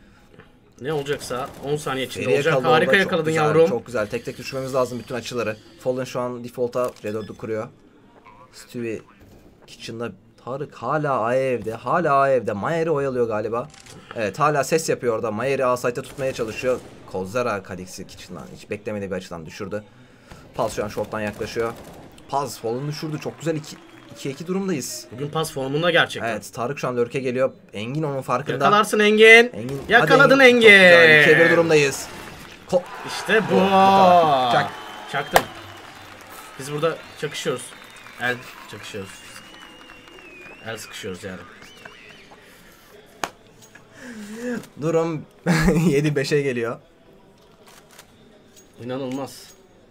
S1: Ne olacaksa on saniye içinde
S2: Feriye
S1: olacak. Harika yakaladın
S2: güzel,
S1: yavrum.
S2: Çok güzel. Tek tek düşürmemiz lazım bütün açıları. Fallen şu an default'a Red dördü kuruyor. Stewie Kitchen'da. Tarık hala A evde. Hala A evde. Mayer'i oyalıyor galiba. Evet hala ses yapıyor orada. Mayer'i A site'e tutmaya çalışıyor. Kozlara Kalix'i Kitchen'dan hiç beklemediği bir açıdan düşürdü. Paz şu an short'tan yaklaşıyor. Paz Fallen'ı düşürdü. Çok güzel iki iki iki durumdayız.
S1: Bugün pas formunda gerçekten.
S2: Evet Tarık şu an lurk'e geliyor. Engin onun farkında.
S1: Yakalarsın Engin. Engin. Yakaladın Engin. Engin.
S2: Çok güzel. ikiye bir durumdayız. Ko
S1: işte bu.
S2: bu Çak.
S1: Çaktım. Biz burada çakışıyoruz. El çakışıyoruz. El sıkışıyoruz yani.
S2: Durum yedi beşe geliyor.
S1: İnanılmaz.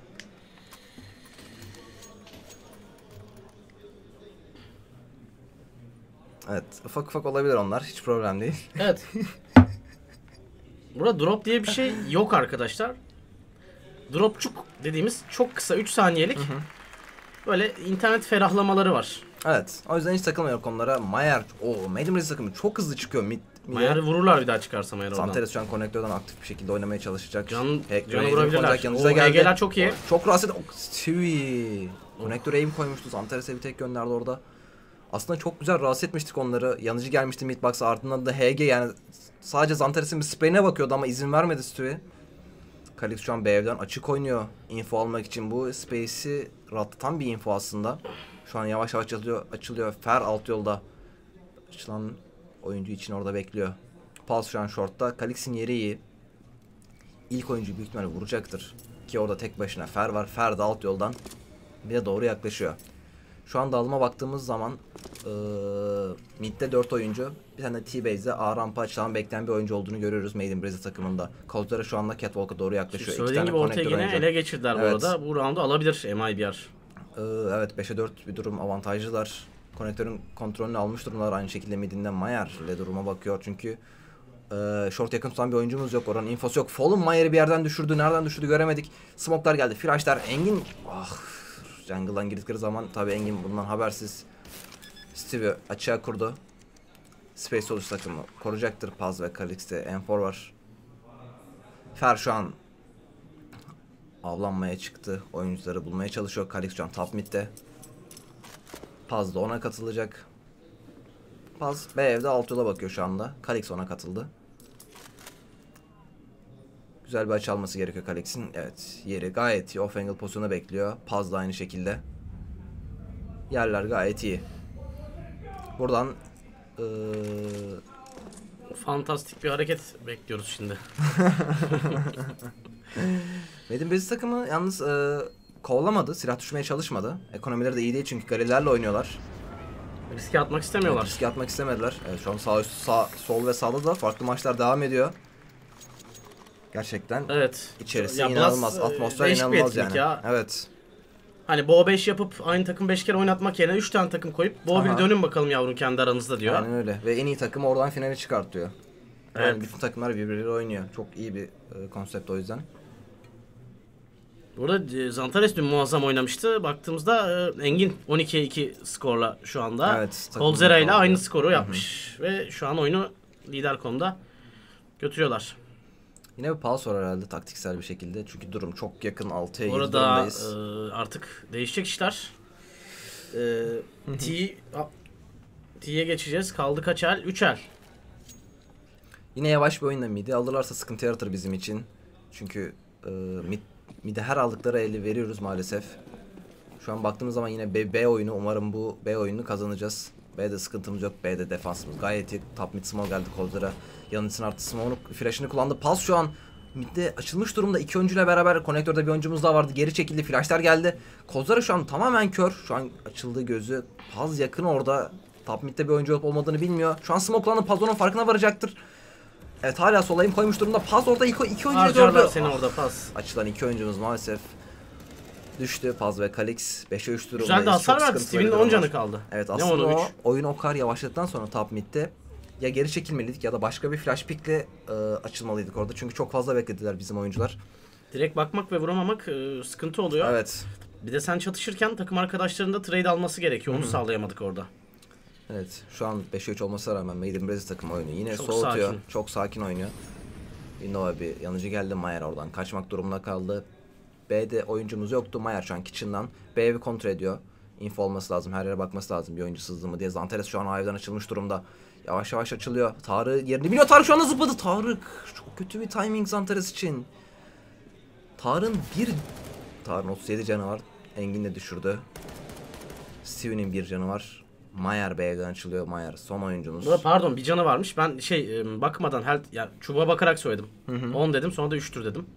S2: Evet, ufak ufak olabilir onlar. Hiç problem değil.
S1: Evet. Burada drop diye bir şey yok arkadaşlar. Dropçuk dediğimiz çok kısa üç saniyelik hı hı. böyle internet ferahlamaları var.
S2: Evet. O yüzden hiç takılmıyor konulara. Mayer, o Made in Brazil takımı çok hızlı çıkıyor. Mid,
S1: Mayer'i vururlar bir daha çıkarsa Mayer oradan.
S2: Zantares şu an konektörden aktif bir şekilde oynamaya çalışacak.
S1: Can, canı vurabilirler. O H G'ler çok iyi.
S2: Çok rahatsız ediyor. Stewie. Konektöre aim koymuştu. Zantares'e bir tek gönderdi orada. Aslında çok güzel rahatsız etmiştik onları. Yanıcı gelmişti midbox'a, ardından da H G yani sadece Zantares'in bir spreyine bakıyordu ama izin vermedi Stewie. Kalix şu an B evden açık oynuyor. Info almak için bu space'i rahatlatan bir info aslında. Şu an yavaş yavaş açılıyor. açılıyor. Fer alt yolda. Açılan oyuncu için orada bekliyor. Pulse şu an short'ta. Kalix'in yeri iyi. İlk oyuncu büyük ihtimalle vuracaktır. Ki orada tek başına Fer var. Fer de alt yoldan bir de doğru yaklaşıyor. Şu an dağılıma baktığımız zaman ee, midde dört oyuncu. Bir tane de T-Base'de A rampa açılan bekleyen bir oyuncu olduğunu görüyoruz Made in Brazil takımında. Kozlara şu anda Catwalk'a doğru yaklaşıyor.
S1: Söylediğin gibi ortaya yine ele geçirdiler
S2: evet.
S1: bu arada. Bu roundu alabilir M I B R.
S2: Ee, evet beşe dört bir durum, avantajlılar. Konektörün kontrolünü almış durumlar. Aynı şekilde midinde Mayer ile duruma bakıyor. Çünkü e, short yakın tutan bir oyuncumuz yok. Oranın infosu yok. Fallen Mayer'i bir yerden düşürdü. Nereden düşürdü göremedik. Smoke'lar geldi. Flash'lar. Engin ah, jungle'dan girdikleri zaman tabii Engin bundan habersiz. Stevie açığa kurdu. Space Solus takımı koruyacaktır. Paz ve Kalix'te M four var. Fer şu an avlanmaya çıktı. Oyuncuları bulmaya çalışıyor. Kalix şu an top mid'de. Paz da ona katılacak. Paz B evde alt yola bakıyor şu anda. Kalix ona katıldı. Güzel bir açı alması gerekiyor Kalix'in. Evet, yeri gayet iyi. Off angle pozisyonu bekliyor. Paz da aynı şekilde. Yerler gayet iyi. Buradan ee...
S1: fantastik bir hareket bekliyoruz şimdi.
S2: Made in Brazil takımı yalnız e, kovalamadı. Silah düşmeye çalışmadı. Ekonomileri de iyi değil çünkü Galillerle oynuyorlar.
S1: Riske atmak istemiyorlar.
S2: Evet, riske atmak istemediler. Evet, şu an sağ, üst, sağ, sol ve sağda da farklı maçlar devam ediyor. Gerçekten
S1: evet.
S2: içerisi
S1: ya
S2: inanılmaz. Atmosfer inanılmaz yani. Ya. Evet.
S1: Hani Bo beş yapıp aynı takım beş kere oynatmak yerine üç tane takım koyup Bo bir dönün bakalım yavrum kendi aranızda diyor.
S2: Aynen öyle. Ve en iyi takım oradan finale çıkartıyor. Yani
S1: evet.
S2: Bütün takımlar birbirleriyle oynuyor. Çok iyi bir e, konsept o yüzden.
S1: Burada Zantares dün muazzam oynamıştı. Baktığımızda e, Engin on ikiye iki skorla şu anda.
S2: Evet.
S1: Coldzera ile aynı skoru yapmış. Hı hı. Ve şu an oyunu lider konumda götürüyorlar.
S2: Yine bir pause var herhalde taktiksel bir şekilde. Çünkü durum çok yakın altıya girdi
S1: durumdayız. Orada e, artık değişecek işler. E, T, T'ye geçeceğiz. Kaldı kaç el? üç el.
S2: Yine yavaş bir oyunda midi alırlarsa sıkıntı yaratır bizim için. Çünkü e, mid, mid'e her aldıkları eli veriyoruz maalesef. Şu an baktığımız zaman yine B, B oyunu. Umarım bu B oyununu kazanacağız. B'de sıkıntımız yok. B'de defansımız gayet iyi. Top mid smoke geldi Coldzera. Yanıtın artı smoke'unu, flash'ını kullandı. Pulse şu an mid'de açılmış durumda. İki oyuncuyla beraber konektörde bir oyuncumuz daha vardı. Geri çekildi. Flash'lar geldi. Coldzera şu an tamamen kör. Şu an açıldığı gözü. Paz yakın orada. Top mid'de bir oyuncu olup olmadığını bilmiyor. Şu an smoke'landı. Paz onun farkına varacaktır. Evet, hala solayım koymuş durumda. Paz orada iki, iki oyuncuyu gördü.
S1: Seni orada Paz.
S2: Açılan iki oyuncumuz maalesef düştü. Paz ve Kalix beşe üç durumdayız.
S1: Güzel de hasar verdi. Steven'in on canı kaldı.
S2: Evet, aslında o oyun o kadar yavaşladıktan sonra top mid'de ya geri çekilmeliydik ya da başka bir flash pick'le e, açılmalıydık orada. Çünkü çok fazla beklediler bizim oyuncular.
S1: Direkt bakmak ve vuramamak e, sıkıntı oluyor.
S2: Evet.
S1: Bir de sen çatışırken takım arkadaşlarının da trade alması gerekiyor. Onu Hı-hı. sağlayamadık orada.
S2: Evet, şu an beşe üç olmasına rağmen Made in Brazil takım oynuyor. Yine
S1: çok
S2: soğutuyor.
S1: Sakin.
S2: Çok sakin oynuyor. Innova bir yanıcı geldi. Mayer oradan kaçmak durumunda kaldı. B'de oyuncumuz yoktu. Mayer şu an kitchen'dan B evi kontrol ediyor. Info olması lazım. Her yere bakması lazım. Bir oyuncu sızdı mı diye. Zantares şu an A evden açılmış durumda. Yavaş yavaş açılıyor. Tarık yerini biliyor. Tarık şu anda zıpladı. Tarık. Çok kötü bir timing Zantares için. Tarık'ın bir... Tarık'ın otuz yedi canı var. Engin de düşürdü. Steven'in bir canı var. Mayer B evden açılıyor. Mayer son oyuncumuz.
S1: Burada pardon bir canı varmış. Ben şey bakmadan health, yani çubuğa bakarak söyledim. on dedim, sonra da üçtür dedim.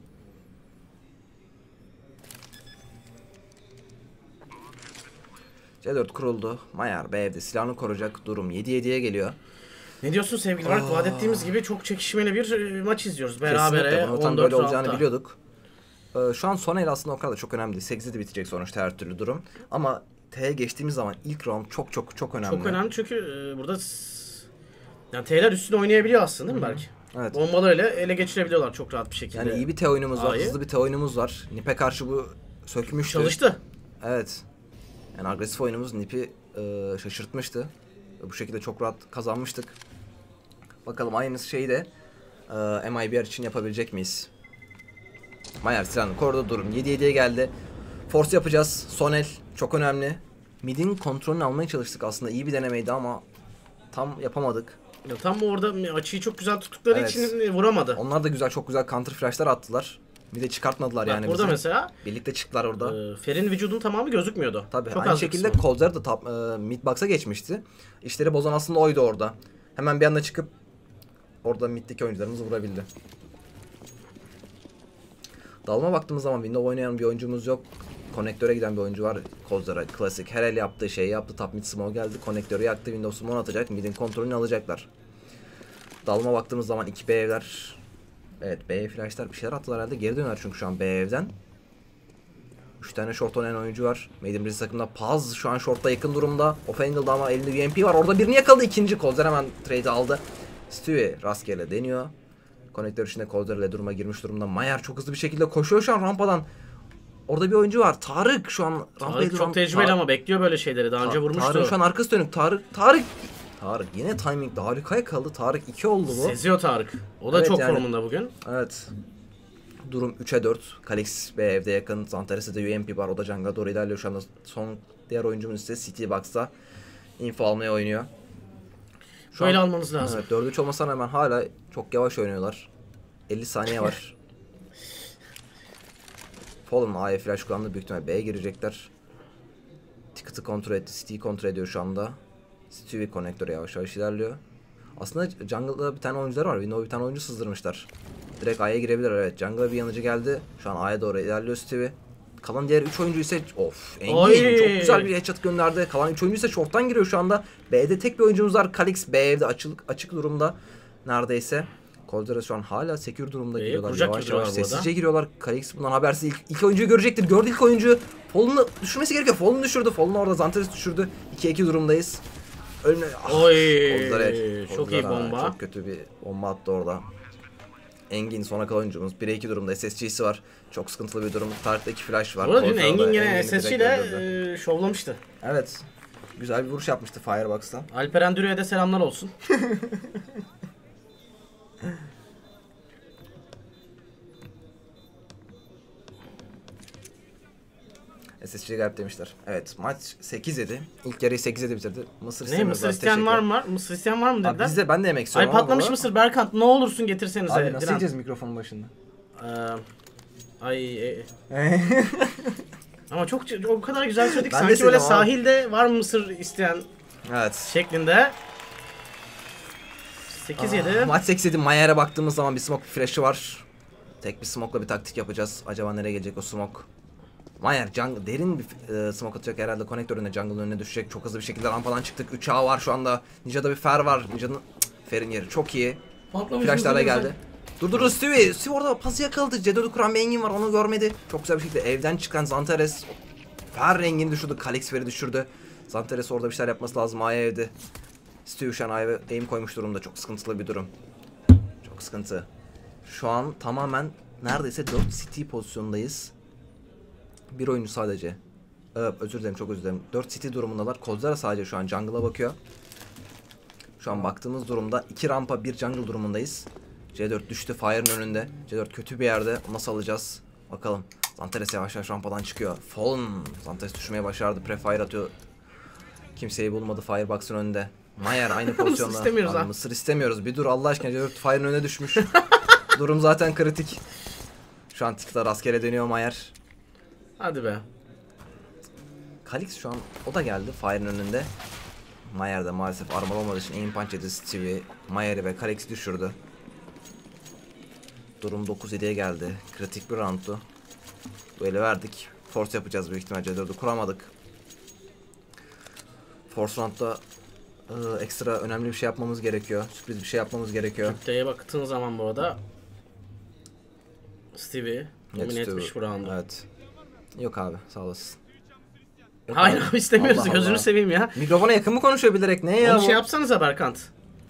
S1: C dört kuruldu. Mayer B evde silahını koruyacak. Durum yedi yediye geliyor. Ne diyorsun sevgili Mark? Vaat ettiğimiz gibi çok çekişmeli bir maç izliyoruz. Berabere on dört böyle olacağını biliyorduk. Ee, şu an son el aslında o kadar çok önemli değil. sekizde de bitecek sonuçta her türlü durum. Ama T'ye geçtiğimiz zaman ilk round çok çok çok önemli. Çok önemli çünkü e, burada yani T'ler üstüne oynayabiliyor aslında değil mi belki? Evet. Bombalarıyla ele geçirebiliyorlar çok rahat bir şekilde. Yani iyi bir T oyunumuz var, hızlı bir T oyunumuz var. Nip'e karşı bu sökmüştü. Çalıştı. Evet. Yani agresif oyunumuz Nip'i e, şaşırtmıştı. Bu şekilde çok rahat kazanmıştık. Bakalım aynı şeyi de e, M I B R için yapabilecek miyiz? Mayer silahını korudu, durum yedi yediye geldi. Force yapacağız. Son el çok önemli. Mid'in kontrolünü almaya çalıştık aslında. İyi bir denemeydi ama tam yapamadık. Ya tam orada açıyı çok güzel tuttukları evet. için vuramadı. Onlar da güzel, çok güzel counter flash'lar attılar.
S2: Bir de çıkartmadılar
S1: Bak
S2: yani
S1: burada
S2: bizi.
S1: mesela
S2: Birlikte çıktılar orada.
S1: E, Fer'in vücudun tamamı gözükmüyordu.
S2: Tabii
S1: Çok
S2: aynı
S1: az
S2: şekilde
S1: kısmı.
S2: Colzer da top, e, midbox'a geçmişti. İşleri bozan aslında oydu orada. Hemen bir anda çıkıp orada middeki oyuncularımız vurabildi. Dalma baktığımız zaman window oynayan bir oyuncumuz yok. Konektöre giden bir oyuncu var. Colzer'a klasik her el yaptığı şeyi yaptı. Top mid smoke geldi. Konektörü yaktı. Windows smoke atacak. Mid'in kontrolünü alacaklar. Dalma baktığımız zaman iki B evler. Evet, B flashlar bir şeyler attılar herhalde. Geri döner çünkü şu an B evden. üç tane short oynayan oyuncu var. Made in Breeze takımda Paz şu an short'ta yakın durumda. Off angle'da ama elinde U M P var. Orada birini yakaladı. İkinci Colzer hemen trade aldı. Stewie rastgele deniyor. Konektör içinde Colzer ile duruma girmiş durumda. Mayer çok hızlı bir şekilde koşuyor şu an rampadan. Orada bir oyuncu var. Tarık şu an
S1: Tarık çok tecrübeli Ta ama bekliyor böyle şeyleri. Daha önce vurmuştu.
S2: Tarık şu an arkası dönük. Tarık Tarık Tarık yine timingde harikaya kaldı. Tarık iki oldu bu.
S1: Seziyor Tarık. O da
S2: evet,
S1: çok
S2: yani,
S1: formunda bugün.
S2: Evet. Durum üçe dört. Kalix B evde yakın. Zantares'e de U M P var. O da jungle'a doğru ilerliyor şu anda. Son diğer oyuncumuz ise City Box'ta info almaya oynuyor.
S1: Şu Böyle an, almanız lazım.
S2: Evet, dört üç olmasına rağmen hala çok yavaş oynuyorlar. elli saniye var. Fallen A'ya flash kullandı. Büyük ihtimalle B'ye girecekler. Ticket'ı kontrol etti. City'yi kontrol ediyor şu anda. Stewie konnektörü yavaş yavaş ilerliyor. Aslında jungle'da bir tane oyuncular var. Window bir tane oyuncu sızdırmışlar. Direkt A'ya girebilir. Evet, jungle'a bir yanıcı geldi. Şu an A'ya doğru ilerliyor Stewie. Kalan diğer üç oyuncu ise of Engin çok güzel bir headshot gönderdi. Kalan üç oyuncu ise short'tan giriyor şu anda. B'de tek bir oyuncumuz var. Kalix B evde açık açık durumda neredeyse. Colzer'a şu an hala secure durumda giriyorlar. Yavaş yavaş sessizce giriyorlar. Kalix bundan habersiz ilk, ilk oyuncuyu görecektir. Gördü ilk oyuncu. Fallen'ı düşürmesi gerekiyor. Fallen'ı düşürdü. Fallen'ı orada Zantares düşürdü. iki iki durumdayız. Ölme. Ah,
S1: Oy,
S2: Colzer'e,
S1: çok iyi bomba.
S2: Çok kötü bir bomba attı orada. Engin sona kalan oyuncumuz. bire iki durumda. S S G'si var. Çok sıkıntılı bir durum. Tarık'ta iki flash var.
S1: Burada dün Engin yine S S G ile e, şovlamıştı.
S2: Evet. Güzel bir vuruş yapmıştı Firebox'tan.
S1: Alperen Dürü'ye de selamlar olsun.
S2: S S G galip demişler. Evet, maç sekiz yedi. İlk yarıyı sekiz yedi bitirdi. Mısır
S1: ne Mısır isteyen var mı? Mısır isteyen var mı dediler?
S2: Abi bizde ben de yemek istiyorum.
S1: Ay patlamış mısır Berkant, ne olursun getirsenize.
S2: Abi nasıl yiyeceğiz mikrofonun başında?
S1: Ee, ay e, ama çok o kadar güzel söyledik ben sanki böyle sahilde abi. Var mı mısır isteyen
S2: evet.
S1: Şeklinde. sekiz yedi.
S2: Maç sekiz yedi. Mayer'e baktığımız zaman bir smoke bir flash'ı var. Tek bir smoke'la bir taktik yapacağız. Acaba nereye gelecek o smoke? Mayer jungle, derin bir e, smoke atacak herhalde, konektör önüne, jungle'ın önüne düşecek. Çok hızlı bir şekilde rampadan çıktık. üç A var şu anda. Ninja'da bir Fer var. Ninja'nın Fer'in yeri çok iyi. Flash'larla geldi. Dur dur Stewie. Stewie orada pası yakaladı. C dördü kuran bir Engin var, onu görmedi. Çok güzel bir şekilde evden çıkan Zantares. Fer Engin'i düşürdü. Kalix Fer'i düşürdü. Zantares orada bir şeyler yapması lazım. A'ya evde. Stewie şu an A'ya aim koymuş durumda. Çok sıkıntılı bir durum. Çok sıkıntı. Şu an tamamen neredeyse dört City pozisyondayız. Bir oyuncu sadece. Evet, özür dilerim, çok özür dilerim. dört City durumundalar. Colzer'a sadece şu an jungle'a bakıyor. Şu an baktığımız durumda iki rampa bir jungle durumundayız. C dört düştü Fire'ın önünde. C dört kötü bir yerde. Nasıl alacağız? Bakalım. Zantares yavaş yavaş rampadan çıkıyor. Fallen. Zantares düşmeye başardı. Pre-fire atıyor. Kimseyi bulmadı Firebox'ın önünde. Mayer aynı pozisyonda.
S1: Mısır istemiyoruz
S2: Abi,
S1: ha.
S2: Mısır istemiyoruz. Bir dur Allah aşkına. C dört Fire'ın önüne düşmüş. Durum zaten kritik. Şu an tıkla rastgele dönüyor Mayer.
S1: Hadi be.
S2: Kalix şu an o da geldi Fire'ın önünde. Mayer de maalesef armor olmadığı için aim punch yedi Stewie. Mayer'i ve Kalix'i düşürdü. Durum dokuz yediye geldi. Kritik bir roundtu. Böyle verdik. Force yapacağız büyük ihtimalle. C dördü kuramadık. Force round'da ıı, ekstra önemli bir şey yapmamız gerekiyor. Sürpriz bir şey yapmamız gerekiyor.
S1: Kütleye baktığın zaman bu arada Stewie domine etmiş bu round'u.
S2: Evet. Yok abi, sağ olasın. Yok
S1: hayır
S2: abi,
S1: istemiyoruz.
S2: Allah
S1: Gözünü
S2: Allah.
S1: seveyim ya.
S2: Mikrofona yakın mı konuşuyor bilerek? Ne ya?
S1: Onu
S2: bu?
S1: şey yapsanıza Berkant.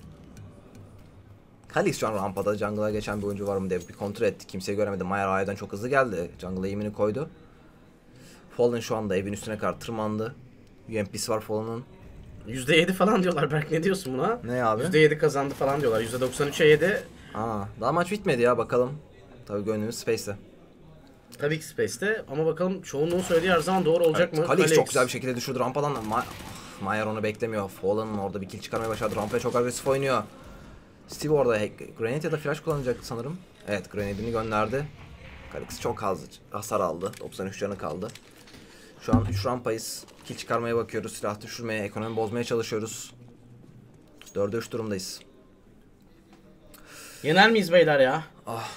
S2: Kalix şu an rampada jungle'a geçen bir oyuncu var mı diye bir kontrol etti. Kimseyi göremedi. Mayer A'dan çok hızlı geldi. Jungle'a aim'ini koydu. Fallen şu anda evin üstüne kadar tırmandı. U M P'si var Fallen'ın.
S1: yüzde yedi falan diyorlar Berk, ne diyorsun buna?
S2: Ne abi?
S1: yüzde yedi kazandı falan diyorlar. yüzde doksan üçe yedi.
S2: Aa, daha maç bitmedi ya, bakalım. Tabii gönlümüz Space'te.
S1: Tabii ki Space'te ama bakalım çoğunluğun söylediği her zaman doğru olacak
S2: evet,
S1: mı?
S2: Kalix çok güzel bir şekilde düşürdü rampadan. Ma Mayer onu beklemiyor. Fallen orada bir kill çıkarmaya başladı. Rampaya çok agresif oynuyor. Steve orada grenade ya da flash kullanacak sanırım. Evet, grenade'ini gönderdi. Kalix çok az hasar aldı. doksan üç canı kaldı. Şu an üç rampayız. Kill çıkarmaya bakıyoruz. Silah düşürmeye, ekonomi bozmaya çalışıyoruz. dörde üç durumdayız.
S1: Yener miyiz beyler ya?
S2: Ah.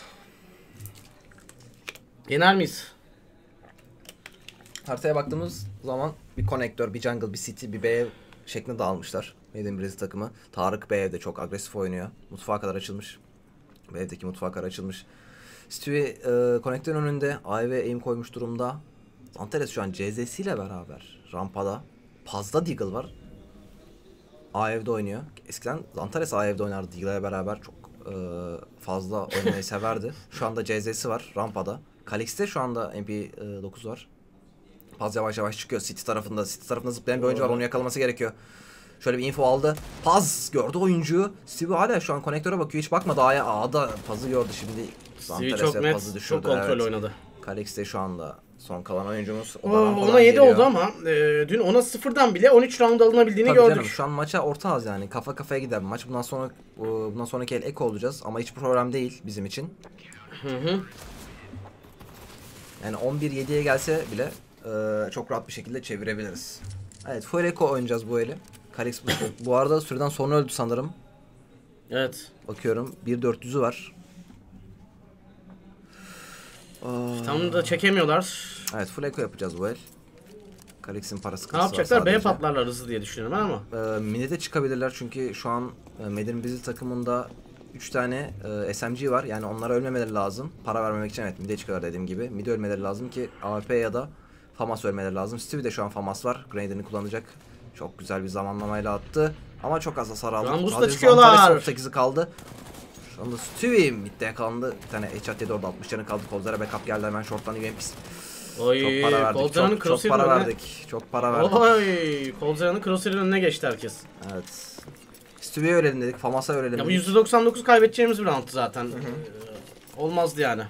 S1: Yener miyiz?
S2: Haritaya baktığımız zaman bir konektör, bir jungle, bir city, bir B şeklinde dağılmışlar. Made in Brazil takımı. Tarık B evde çok agresif oynuyor. Mutfağa kadar açılmış. B evdeki mutfağa kadar açılmış. Stewie e, konektörün önünde A V aim koymuş durumda. Zantares şu an C Z'siyle beraber rampada. Paz'da Deagle var. A evde oynuyor. Eskiden Zantares A evde oynardı Deagle'la beraber. Çok e, fazla oynamayı severdi. Şu anda C Z'si var rampada. Kalix'te şu anda M P dokuz var. Paz yavaş yavaş çıkıyor City tarafında. City tarafında zıplayan bir oyuncu var. Onu yakalaması gerekiyor. Şöyle bir info aldı. Paz gördü oyuncuyu. Stevie hala şu an konektöre bakıyor. Hiç bakmadı A'ya. A'da Paz'ı gördü şimdi.
S1: Stevie çok net, çok kontrol evet. oynadı.
S2: Kalix de şu anda son kalan oyuncumuz.
S1: O, ona yedi geliyor. Oldu ama e, dün ona sıfırdan bile on üç round alınabildiğini tabii gördük. Canım,
S2: şu an maça orta az yani. Kafa kafaya gider maç. Bundan sonra bundan sonraki el ek olacağız ama hiç problem değil bizim için.
S1: Hı hı.
S2: Yani on bir yediye gelse bile e, çok rahat bir şekilde çevirebiliriz. Evet, full eco oynayacağız bu eli. Kalix bu, bu arada süreden sonra öldü sanırım.
S1: Evet.
S2: Bakıyorum bir dört yüzü var.
S1: Tam da çekemiyorlar.
S2: Evet, full eco yapacağız bu el. Kalix'in parası kırsı.
S1: Ne yapacaklar? B patlarlar hızlı diye düşünüyorum ben ama.
S2: E, mini de çıkabilirler çünkü şu an e, Made in Brazil takımında üç tane e, S M G var. Yani onlara ölmemeleri lazım. Para vermemek için evet mide çıkar dediğim gibi. Mide ölmeleri lazım ki A W P ya da FAMAS ölmeleri lazım. Stevie de şu an FAMAS var. Grenadini kullanacak. Çok güzel bir zamanlamayla attı. Ama çok az hasar aldı.
S1: Rambus'ta çıkıyorlar.
S2: sekizi kaldı. Şu anda Stevie midde yakalandı. Bir tane headshot yedi orada altmış canı kaldı. Kozlara backup geldi hemen short'tan U M P.
S1: Oy,
S2: çok para verdik. Çok, çok para önüne... verdik. Çok para verdik.
S1: Oy, Kozlara'nın crosshair'ın önüne geçti herkes.
S2: Evet. Stevie'ye öğrenelim dedik. FAMAS'a öğrenelim
S1: ya
S2: dedik.
S1: Bu yüzde doksan dokuz kaybedeceğimiz bir round zaten. Hı hı. Ee, olmazdı yani.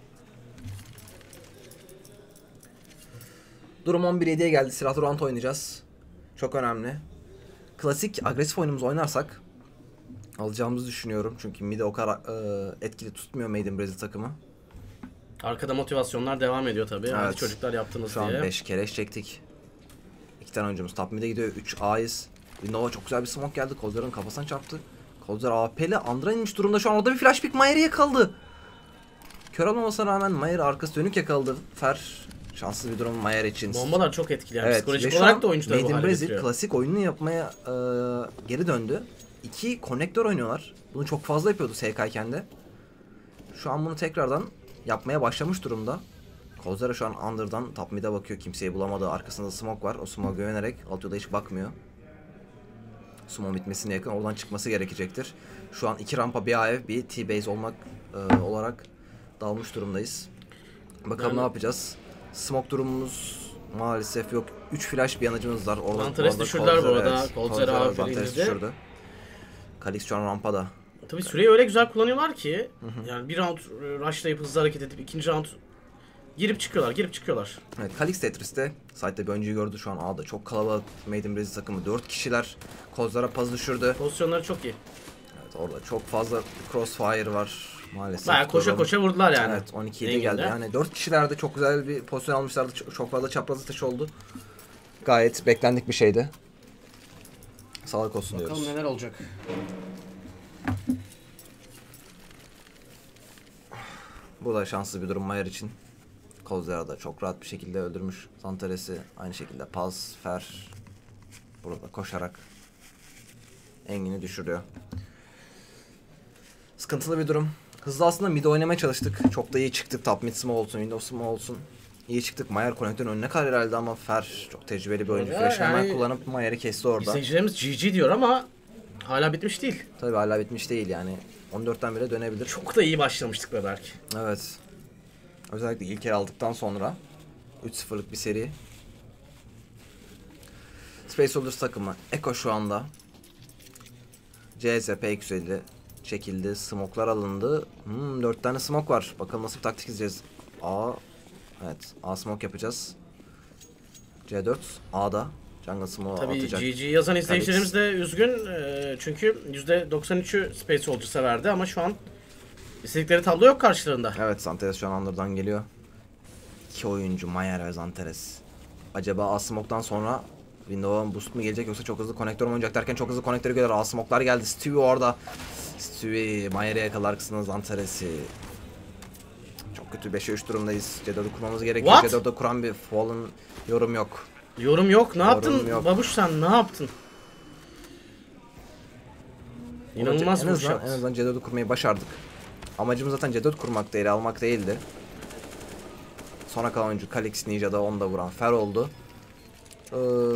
S2: Durum on bir yediye geldi. Silahlı round oynayacağız. Çok önemli. Klasik agresif oyunumuzu oynarsak alacağımızı düşünüyorum. Çünkü mid o kadar e, etkili tutmuyor Made in Brazil takımı.
S1: Arkada motivasyonlar devam ediyor tabii. Evet. Hadi çocuklar yaptınız
S2: Şu
S1: diye.
S2: Şu an beş kere çektik. İki tane oyuncumuz top mid'e gidiyor. üç A'yız. Nova çok güzel bir smoke geldi. Kozlar'ın kafasına çarptı. Kozlar A P'li Andra inmiş durumda. Şu an orada bir flash pick Mayer'i yakaladı. Kör olmamasına rağmen Mayer arkası dönük yakaladı. Fer şanssız bir durum Mayer için.
S1: Bombalar çok etkili. Yani.
S2: Evet.
S1: Psikolojik olarak da oyuncular
S2: Made
S1: bu
S2: in
S1: hale
S2: Brazil
S1: getiriyor.
S2: klasik oyununu yapmaya e, geri döndü. İki konektör oynuyorlar. Bunu çok fazla yapıyordu S K iken de. Şu an bunu tekrardan yapmaya başlamış durumda. Kozlara şu an Under'dan top mid'e bakıyor. Kimseyi bulamadı. Arkasında smoke var. O smoke'a güvenerek alt yolda hiç bakmıyor. Smoke bitmesine yakın. Oradan çıkması gerekecektir. Şu an iki rampa, bir A F, bir T-base olmak e, olarak dalmış durumdayız. Bakalım ben... ne yapacağız? Smoke durumumuz maalesef yok. üç flash bir yanıcımız var. Orada
S1: Zantares düşürdüler bu arada. Kozlara A F'leri
S2: düşürdü. Kalix şu an rampada.
S1: Tabii süreyi öyle güzel kullanıyorlar ki hı hı. Yani bir round rushlayıp hızlı hareket edip ikinci round girip çıkıyorlar, girip çıkıyorlar. Evet,
S2: Kalix Tetris'te site'de bir oyuncuyu gördü şu an A'da. Çok kalabalık Made in Brazil takımı. dört kişiler. Kozlara paz düşürdü.
S1: Pozisyonları çok iyi.
S2: Evet, orada çok fazla crossfire var maalesef.
S1: Bayağı koşa koşa vurdular yani.
S2: Evet, on iki yedi geldi. Yani dört kişilerde çok güzel bir pozisyon almışlardı. Çok, çok fazla çapraz atış oldu. Gayet beklendik bir şeydi. Sağlık olsun
S1: bakalım
S2: diyoruz.
S1: Bakalım neler olacak.
S2: Bu da şanssız bir durum Mayer için. Kozlara da çok rahat bir şekilde öldürmüş. Zantares'i aynı şekilde Paz, Fer burada koşarak Engin'i düşürüyor. Sıkıntılı bir durum. Hızlı aslında mid oynamaya çalıştık. Çok da iyi çıktık. Top mid smoke olsun, window smoke olsun. İyi çıktık. Mayer konektörün önüne kadar herhalde ama Fer çok tecrübeli bir oyuncu. Flash yani hemen kullanıp Mayer'i kesti orada.
S1: İzleyicilerimiz G G diyor ama hala bitmiş değil.
S2: Tabii hala bitmiş değil yani. on dörtten bile dönebilir.
S1: Çok da iyi başlamıştık be Berk.
S2: Evet. Özellikle ilk el aldıktan sonra üç sıfırlık bir seri. Space Soldiers takımı Echo şu anda. C Z P iki yüz elli çekildi. Smoke'lar alındı. Hmm, dört tane smoke var. Bakalım nasıl bir taktik izleyeceğiz. A. Evet. A smoke yapacağız. C dört. A'da. Jungle smoke
S1: tabii
S2: atacak.
S1: G G yazan izleyicilerimiz de üzgün. Çünkü yüzde doksan üçü Space Soldiers'a verdi ama şu an İstedikleri tablo yok karşılarında.
S2: Evet, Zanteres şu an Under'dan geliyor. İki oyuncu Mayer ve Zanteres. Acaba A-Smoke'dan sonra Windows'a boost mu gelecek yoksa çok hızlı konektör mü oynayacak derken çok hızlı konektörü görüyor. A-Smoke'lar geldi. Stewie orada. Stewie Mayer'e yakalar kısmında Zanteres'i. Çok kötü beşe üç durumdayız. C dördü kurmamız gerekiyor.
S1: What?
S2: C dörtte kuran bir Fallen yorum yok.
S1: Yorum yok. Ne
S2: Yorum
S1: yaptın
S2: yok.
S1: babuş sen? Ne yaptın? İnanılmaz
S2: en
S1: bir
S2: azından,
S1: shot.
S2: en azından C dördü kurmayı başardık. Amacımız zaten C dört kurmak değil, almak değildi. Sonra kalan oyuncu Kalix Ninja'da onu da vuran Fer oldu. Ee,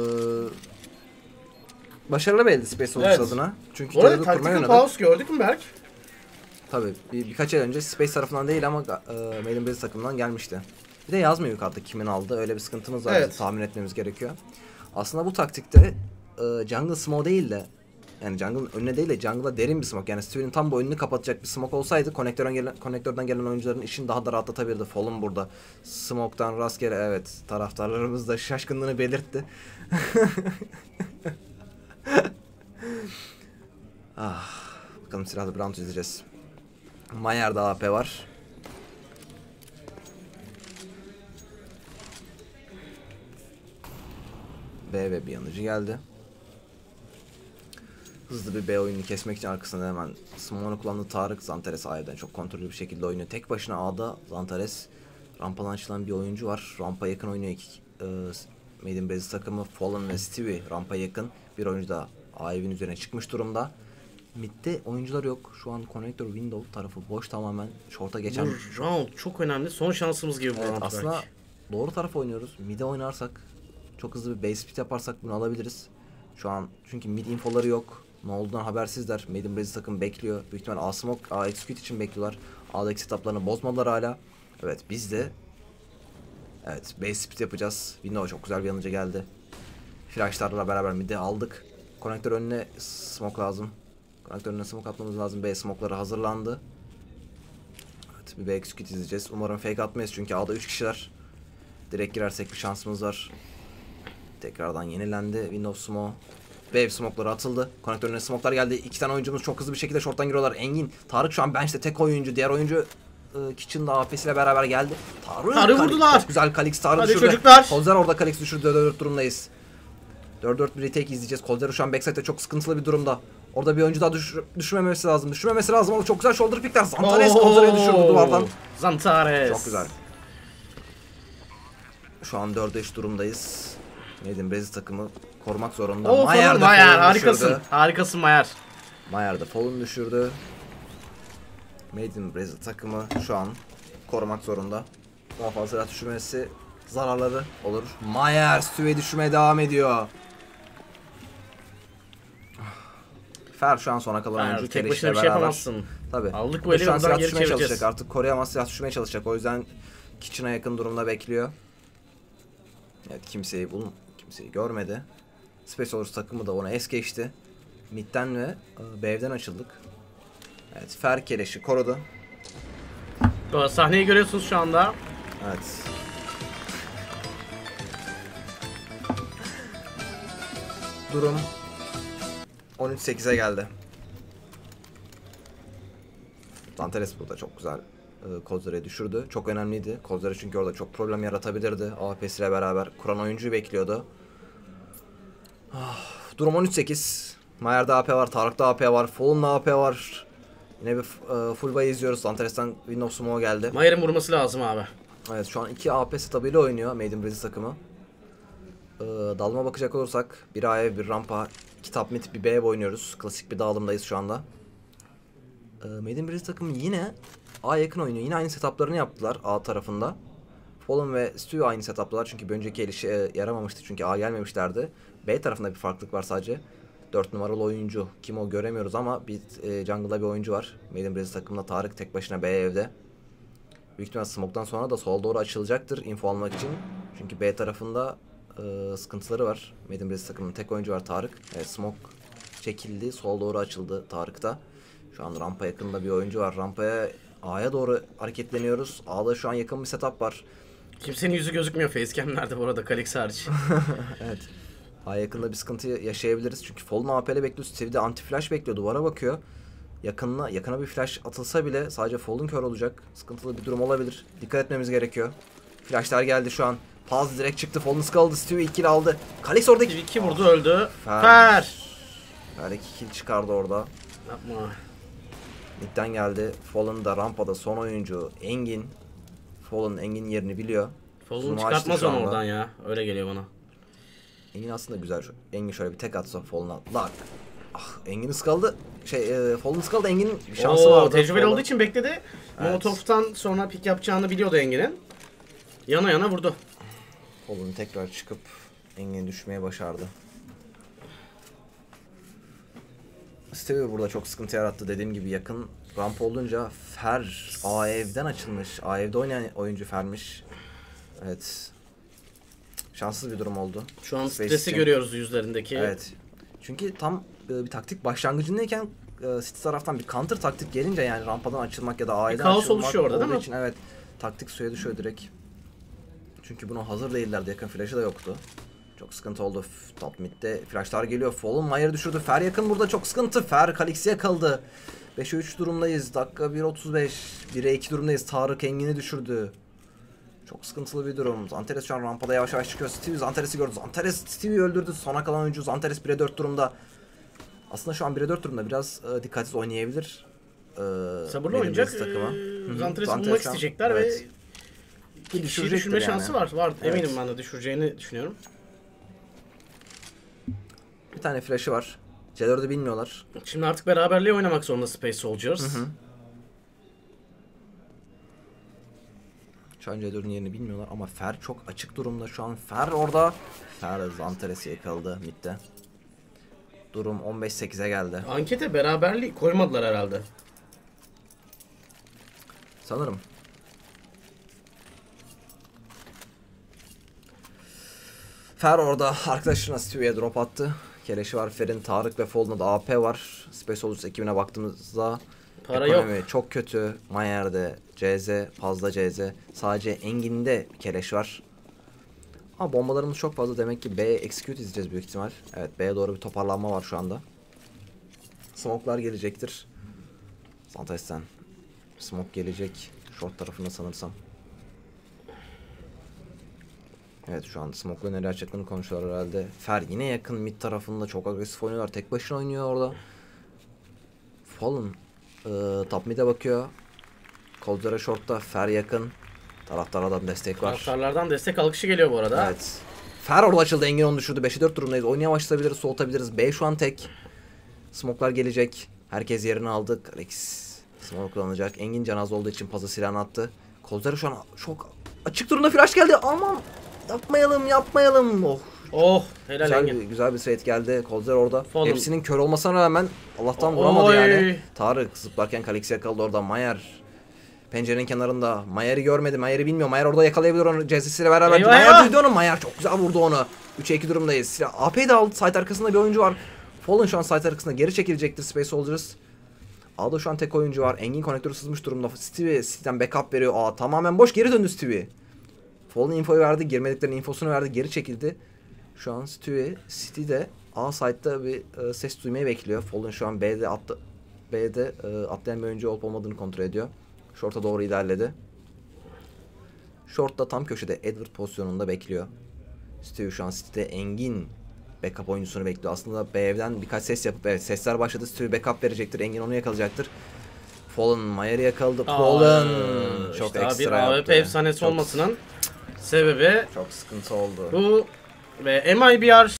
S2: başarılı belli Space Soldiers
S1: Evet.
S2: adına. Çünkü
S1: Bu arada
S2: C dört kurmayı
S1: Tactical
S2: oynadık.
S1: Pause gördük mü Berk?
S2: Tabii bir, birkaç ay önce Space tarafından değil ama e, Maiden Blaze takımından gelmişti. Bir de yazmıyor yukarıda kimin aldı. Öyle bir sıkıntımız var.
S1: Evet.
S2: Tahmin etmemiz gerekiyor. Aslında bu taktikte e, jungle smoke değil de yani jungle'ın önüne değil de jungle'a derin bir smoke. Yani Stewie'nin tam bu önünü kapatacak bir smoke olsaydı konektörden gelen, konektörden gelen oyuncuların işini daha da rahatlatabilirdi. Fallen burada. Smoke'tan rastgele evet taraftarlarımız da şaşkınlığını belirtti. ah, bakalım silahlı bir round izleyeceğiz. Mayer'da A P var. B ve bir yanıcı geldi. Hızlı bir B oyunu kesmek için arkasında hemen Smoke'unu kullandığı Tarık. Zanteres A'dan çok kontrollü bir şekilde oynuyor. Tek başına A'da Zanteres rampadan açılan bir oyuncu var. Rampa yakın oynuyor iki e, Maiden Blaze takımı. Fallen ve Stewie rampa yakın. Bir oyuncu da A evin üzerine çıkmış durumda. Mid'de oyuncular yok. Şu an Connector Window tarafı boş tamamen. Short'a geçen...
S1: Bu round çok önemli. Son şansımız gibi bu
S2: Evet,
S1: round
S2: aslında
S1: belki.
S2: doğru tarafa oynuyoruz. Mid'e oynarsak, çok hızlı bir base split yaparsak bunu alabiliriz. Şu an çünkü mid infoları yok. Ne olduğundan habersizler. Maiden Blaze takım bekliyor. Büyük ihtimal A Smoke, A Execute için bekliyorlar. A'daki setuplarını bozmadılar hala. Evet biz de evet base split yapacağız. Window çok güzel bir yanıcı geldi. Flashlarla beraber mid'e aldık. Konektör önüne smoke lazım. Konektör önüne smoke atmamız lazım. B smoke'ları hazırlandı. Evet bir B execute izleyeceğiz. Umarım fake atmayız çünkü A'da üç kişiler. Direkt girersek bir şansımız var. Tekrardan yenilendi. Windows smoke. B smoke'ları atıldı. Konektör önüne smoke'lar geldi. İki tane oyuncumuz çok hızlı bir şekilde short'tan giriyorlar. Engin, Tarık şu an bench'te tek oyuncu. Diğer oyuncu e, Kitchen'da A P'siyle beraber geldi. Tarık,
S1: Tarık vurdular.
S2: Çok güzel Kalix Tarık
S1: Hadi
S2: düşürdü.
S1: çocuklar.
S2: Kolzer orada Kalix düşürdü. dört dört durumdayız. dört dört bir retake izleyeceğiz. Kolzer şu an backside'de çok sıkıntılı bir durumda. Orada bir oyuncu daha düş düşürmemesi lazım. Düşürmemesi lazım ama çok güzel shoulder pickler. Zantares Kolzer'e düşürdü duvardan.
S1: Zantares.
S2: Çok güzel. Şu an dörde üç durumdayız. Maiden Blaze takımı korumak zorunda.
S1: Oo,
S2: Mayer de
S1: Mayer
S2: Fallen
S1: harikasın.
S2: düşürdü.
S1: Harikasın Mayer.
S2: Mayer de Fallen düşürdü. Maiden Blaze takımı şu an korumak zorunda. Daha fazla silah düşürmesi zararları olur. Mayer Stewie'yi düşürmeye devam ediyor. Fer şu an sona kalan
S1: Fer,
S2: oyuncu.
S1: tek
S2: Keleş'le
S1: başına bir şey
S2: beraber.
S1: yapamazsın.
S2: Tabii.
S1: Aldık
S2: Bu
S1: böyle
S2: şu an
S1: buradan
S2: silah
S1: geri
S2: düşürmeye
S1: çevireceğiz.
S2: çalışacak. Artık koruyamaz, silah düşürmeye çalışacak. O yüzden Kitchen'a yakın durumda bekliyor. Evet kimseyi bulun, kimseyi görmedi. Space Soldiers takımı da ona es geçti. Mid'den ve e, B'den açıldık. Evet Fer Keleş'i korudu.
S1: Bu sahneyi görüyorsunuz şu anda.
S2: Evet. Durum on üç sekize geldi. Zanteres burada çok güzel e, Kozler'e düşürdü. Çok önemliydi. Kozler'e çünkü orada çok problem yaratabilirdi. A P'siyle beraber kuran oyuncuyu bekliyordu. Ah, durum on üç sekiz. Mayer'da A P var, Tarık'ta A P var, Fallen'da A P var. Yine bir e, full buy izliyoruz. Zanteres'ten Windows Smoke geldi.
S1: Mayer'in vurması lazım abi.
S2: Evet şu an iki A P setup'ıyla oynuyor Maiden Blaze takımı. Ee, dağılıma bakacak olursak bir A'ya bir rampa, iki top mid bir B'ye oynuyoruz. Klasik bir dağılımdayız şu anda. Ee, Maiden Blaze takımı yine A yakın oynuyor. Yine aynı setup'larını yaptılar A tarafında. Fallen ve Stewie aynı setup'lar çünkü bir önceki el işe e, yaramamıştı çünkü A gelmemişlerdi. B tarafında bir farklılık var sadece. dört numaralı oyuncu kim o göremiyoruz ama bir e, jungle'da bir oyuncu var. Maiden Blaze takımında Tarık tek başına B evde. Büyük ihtimal smoke'tan sonra da sola doğru açılacaktır info almak için. Çünkü B tarafında e, sıkıntıları var. Maiden Blaze takımının tek oyuncu var Tarık. Evet smoke çekildi. Sola doğru açıldı Tarık'ta. Şu an rampa yakında bir oyuncu var. Rampaya A'ya doğru hareketleniyoruz. A'da şu an yakın bir setup var.
S1: Kimsenin yüzü gözükmüyor facecam'lerde bu arada Kalix hariç.
S2: Evet. A yakında bir sıkıntı yaşayabiliriz. Çünkü Fallen A P'le bekliyor. Stevie de anti flash bekliyor. Duvara bakıyor. Yakınına, yakına bir flash atılsa bile sadece Fallen kör olacak. Sıkıntılı bir durum olabilir. Dikkat etmemiz gerekiyor. Flashlar geldi şu an. Paz direkt çıktı. Fallen kaldı. Stewie iki kill aldı. Kalix oradaki...
S1: Stewie iki vurdu, öldü.
S2: Fer.
S1: Fer.
S2: Fer iki kill çıkardı orada.
S1: Yapma.
S2: Mid'den geldi. Fallen da rampada son oyuncu. Engin. Fallen Engin yerini biliyor.
S1: Fallen çıkartmaz onu oradan ya. Öyle geliyor bana.
S2: Engin aslında güzel. Engin şöyle bir tek atsa Fallen'a. Lak. Ah, Engin ıskaldı. Şey, e, Fallen ıskaldı. Engin'in şansı
S1: Oo,
S2: vardı.
S1: tecrübeli
S2: Fallen.
S1: olduğu için bekledi. Evet. Molotov'tan sonra pick yapacağını biliyordu Engin'in. Yana yana vurdu.
S2: Fallen tekrar çıkıp Engin'i düşmeye başardı. Stewie burada çok sıkıntı yarattı. Dediğim gibi yakın ramp olunca Fer A evden açılmış. A evde oynayan oyuncu Fer'miş. Evet. Şanssız bir durum oldu.
S1: Şu an
S2: Space
S1: stresi
S2: için.
S1: görüyoruz yüzlerindeki.
S2: Evet. Çünkü tam bir taktik başlangıcındayken City taraftan bir counter taktik gelince, yani rampadan açılmak ya da A'dan açılmak
S1: kaos oluşuyor orada değil mi?
S2: için, evet, taktik suya düşüyor direkt. Çünkü buna hazır değillerdi. Yakın flash'ı da yoktu. Çok sıkıntı oldu. Top mid'de flashlar geliyor. Fallen Mayer'ı düşürdü. Fer yakın burada çok sıkıntı. Fer Kalix'i yakaladı. beşe üç durumdayız. Dakika bir otuz beş. bire iki durumdayız. Tarık Engin'i düşürdü. Çok sıkıntılı bir durum. Zanteres şu an rampada yavaş yavaş çıkıyor. Stevie Zanteres'i gördü. Zanteres Stevie'yi öldürdü. Sona kalan oyuncu Zanteres bire dört durumda. Aslında şu an bire dört durumda. Biraz e, dikkatsiz oynayabilir. E,
S1: Sabırlı oynayacak. E, Zanteres'i bulmak isteyecekler, evet. Ve iki kişiyi düşürme yani. Şansı var. Var. Evet. Eminim ben de düşüreceğini düşünüyorum.
S2: Bir tane flash'ı var. C dördü bilmiyorlar.
S1: Şimdi artık beraberliğe oynamak zorunda Space Soldiers. Hı hı.
S2: Şu an C dördün yerini bilmiyorlar ama Fer çok açık durumda şu an. Fer orada. Fer Zanteres'i yakaladı midde. Durum on beş sekize geldi.
S1: Ankete beraberliği koymadılar herhalde.
S2: Sanırım. Fer orada arkadaşına Stevie'ye drop attı. Keleşi var Fer'in, Tarık ve Fallen'da da A P var. Space Soldiers ekibine baktığımızda
S1: para
S2: ekonomi
S1: yok.
S2: Çok kötü. Mayer'de C Z, fazla C Z. Sadece Engin'de keleş var. Ama bombalarımız çok fazla, demek ki B execute izleyeceğiz büyük ihtimal. Evet, B'ye doğru bir toparlanma var şu anda. Smoke'lar gelecektir. Zantares'ten smoke gelecek. Short tarafında sanırsam. Evet, şu an smoke'la neler yapacaklarını konuşuyorlar herhalde. Fer yine yakın mid tarafında, çok agresif oynuyorlar. Tek başına oynuyor orada. Fallen e, top mid'e bakıyor. Coldzera short'ta, Fer yakın. Taraftarlardan destek var.
S1: Taraftarlardan destek alkışı geliyor bu arada.
S2: Evet. Fer orada açıldı. Engin onu düşürdü. beşe dört durumdayız. Oyunu yavaşlatabiliriz, soğutabiliriz. B şu an tek. Smoke'lar gelecek. Herkes yerini aldı. Alex smoke kullanacak. Engin canaz olduğu için pazı silahını attı. Coldzera şu an çok açık durumda. Flash geldi. Aman yapmayalım yapmayalım. Oh.
S1: Oh helal
S2: güzel
S1: Engin.
S2: Bir, güzel bir trade geldi. Coldzera orada.
S1: Fallen.
S2: Hepsinin kör olmasına rağmen Allah'tan vuramadı
S1: Oy.
S2: yani. Tarık zıplarken Kalix'i yakaladı orada. Mayer pencerenin kenarında. Mayer'i görmedi. Mayer'i bilmiyor. Mayer orada yakalayabilir onu. Cezisiyle beraber.
S1: Eyvah,
S2: Mayer
S1: eyvah.
S2: duydu onu. Mayer çok güzel vurdu onu. üçe iki durumdayız. Silah A P'yi de aldı. Site arkasında bir oyuncu var. Fallen şu an site arkasında geri çekilecektir Space Soldiers. A'da şu an tek oyuncu var. Engin konektörü sızmış durumda. Stevie City'den backup veriyor. Aa tamamen boş, geri döndü Stevie. Fallen infoyu verdi. Girmediklerinin infosunu verdi. Geri çekildi. Şu an Stevie City'de A site'da bir e, ses duymayı bekliyor. Fallen şu an B'de attı. B'de e, atlayan bir oyuncu olup olmadığını kontrol ediyor. Short'a doğru ilerledi. Short'ta tam köşede Edward pozisyonunda bekliyor. Stevie şu an City'de Engin backup oyuncusunu bekliyor. Aslında B evden birkaç ses yapıp, evet sesler başladı. Stevie backup verecektir. Engin onu yakalayacaktır. Fallen Mayer'i yakaladı. Fallen çok
S1: işte
S2: ekstra
S1: bir
S2: yaptı.
S1: A W P efsanesi
S2: çok,
S1: olmasının sebebi
S2: çok sıkıntı oldu.
S1: bu ve M I B R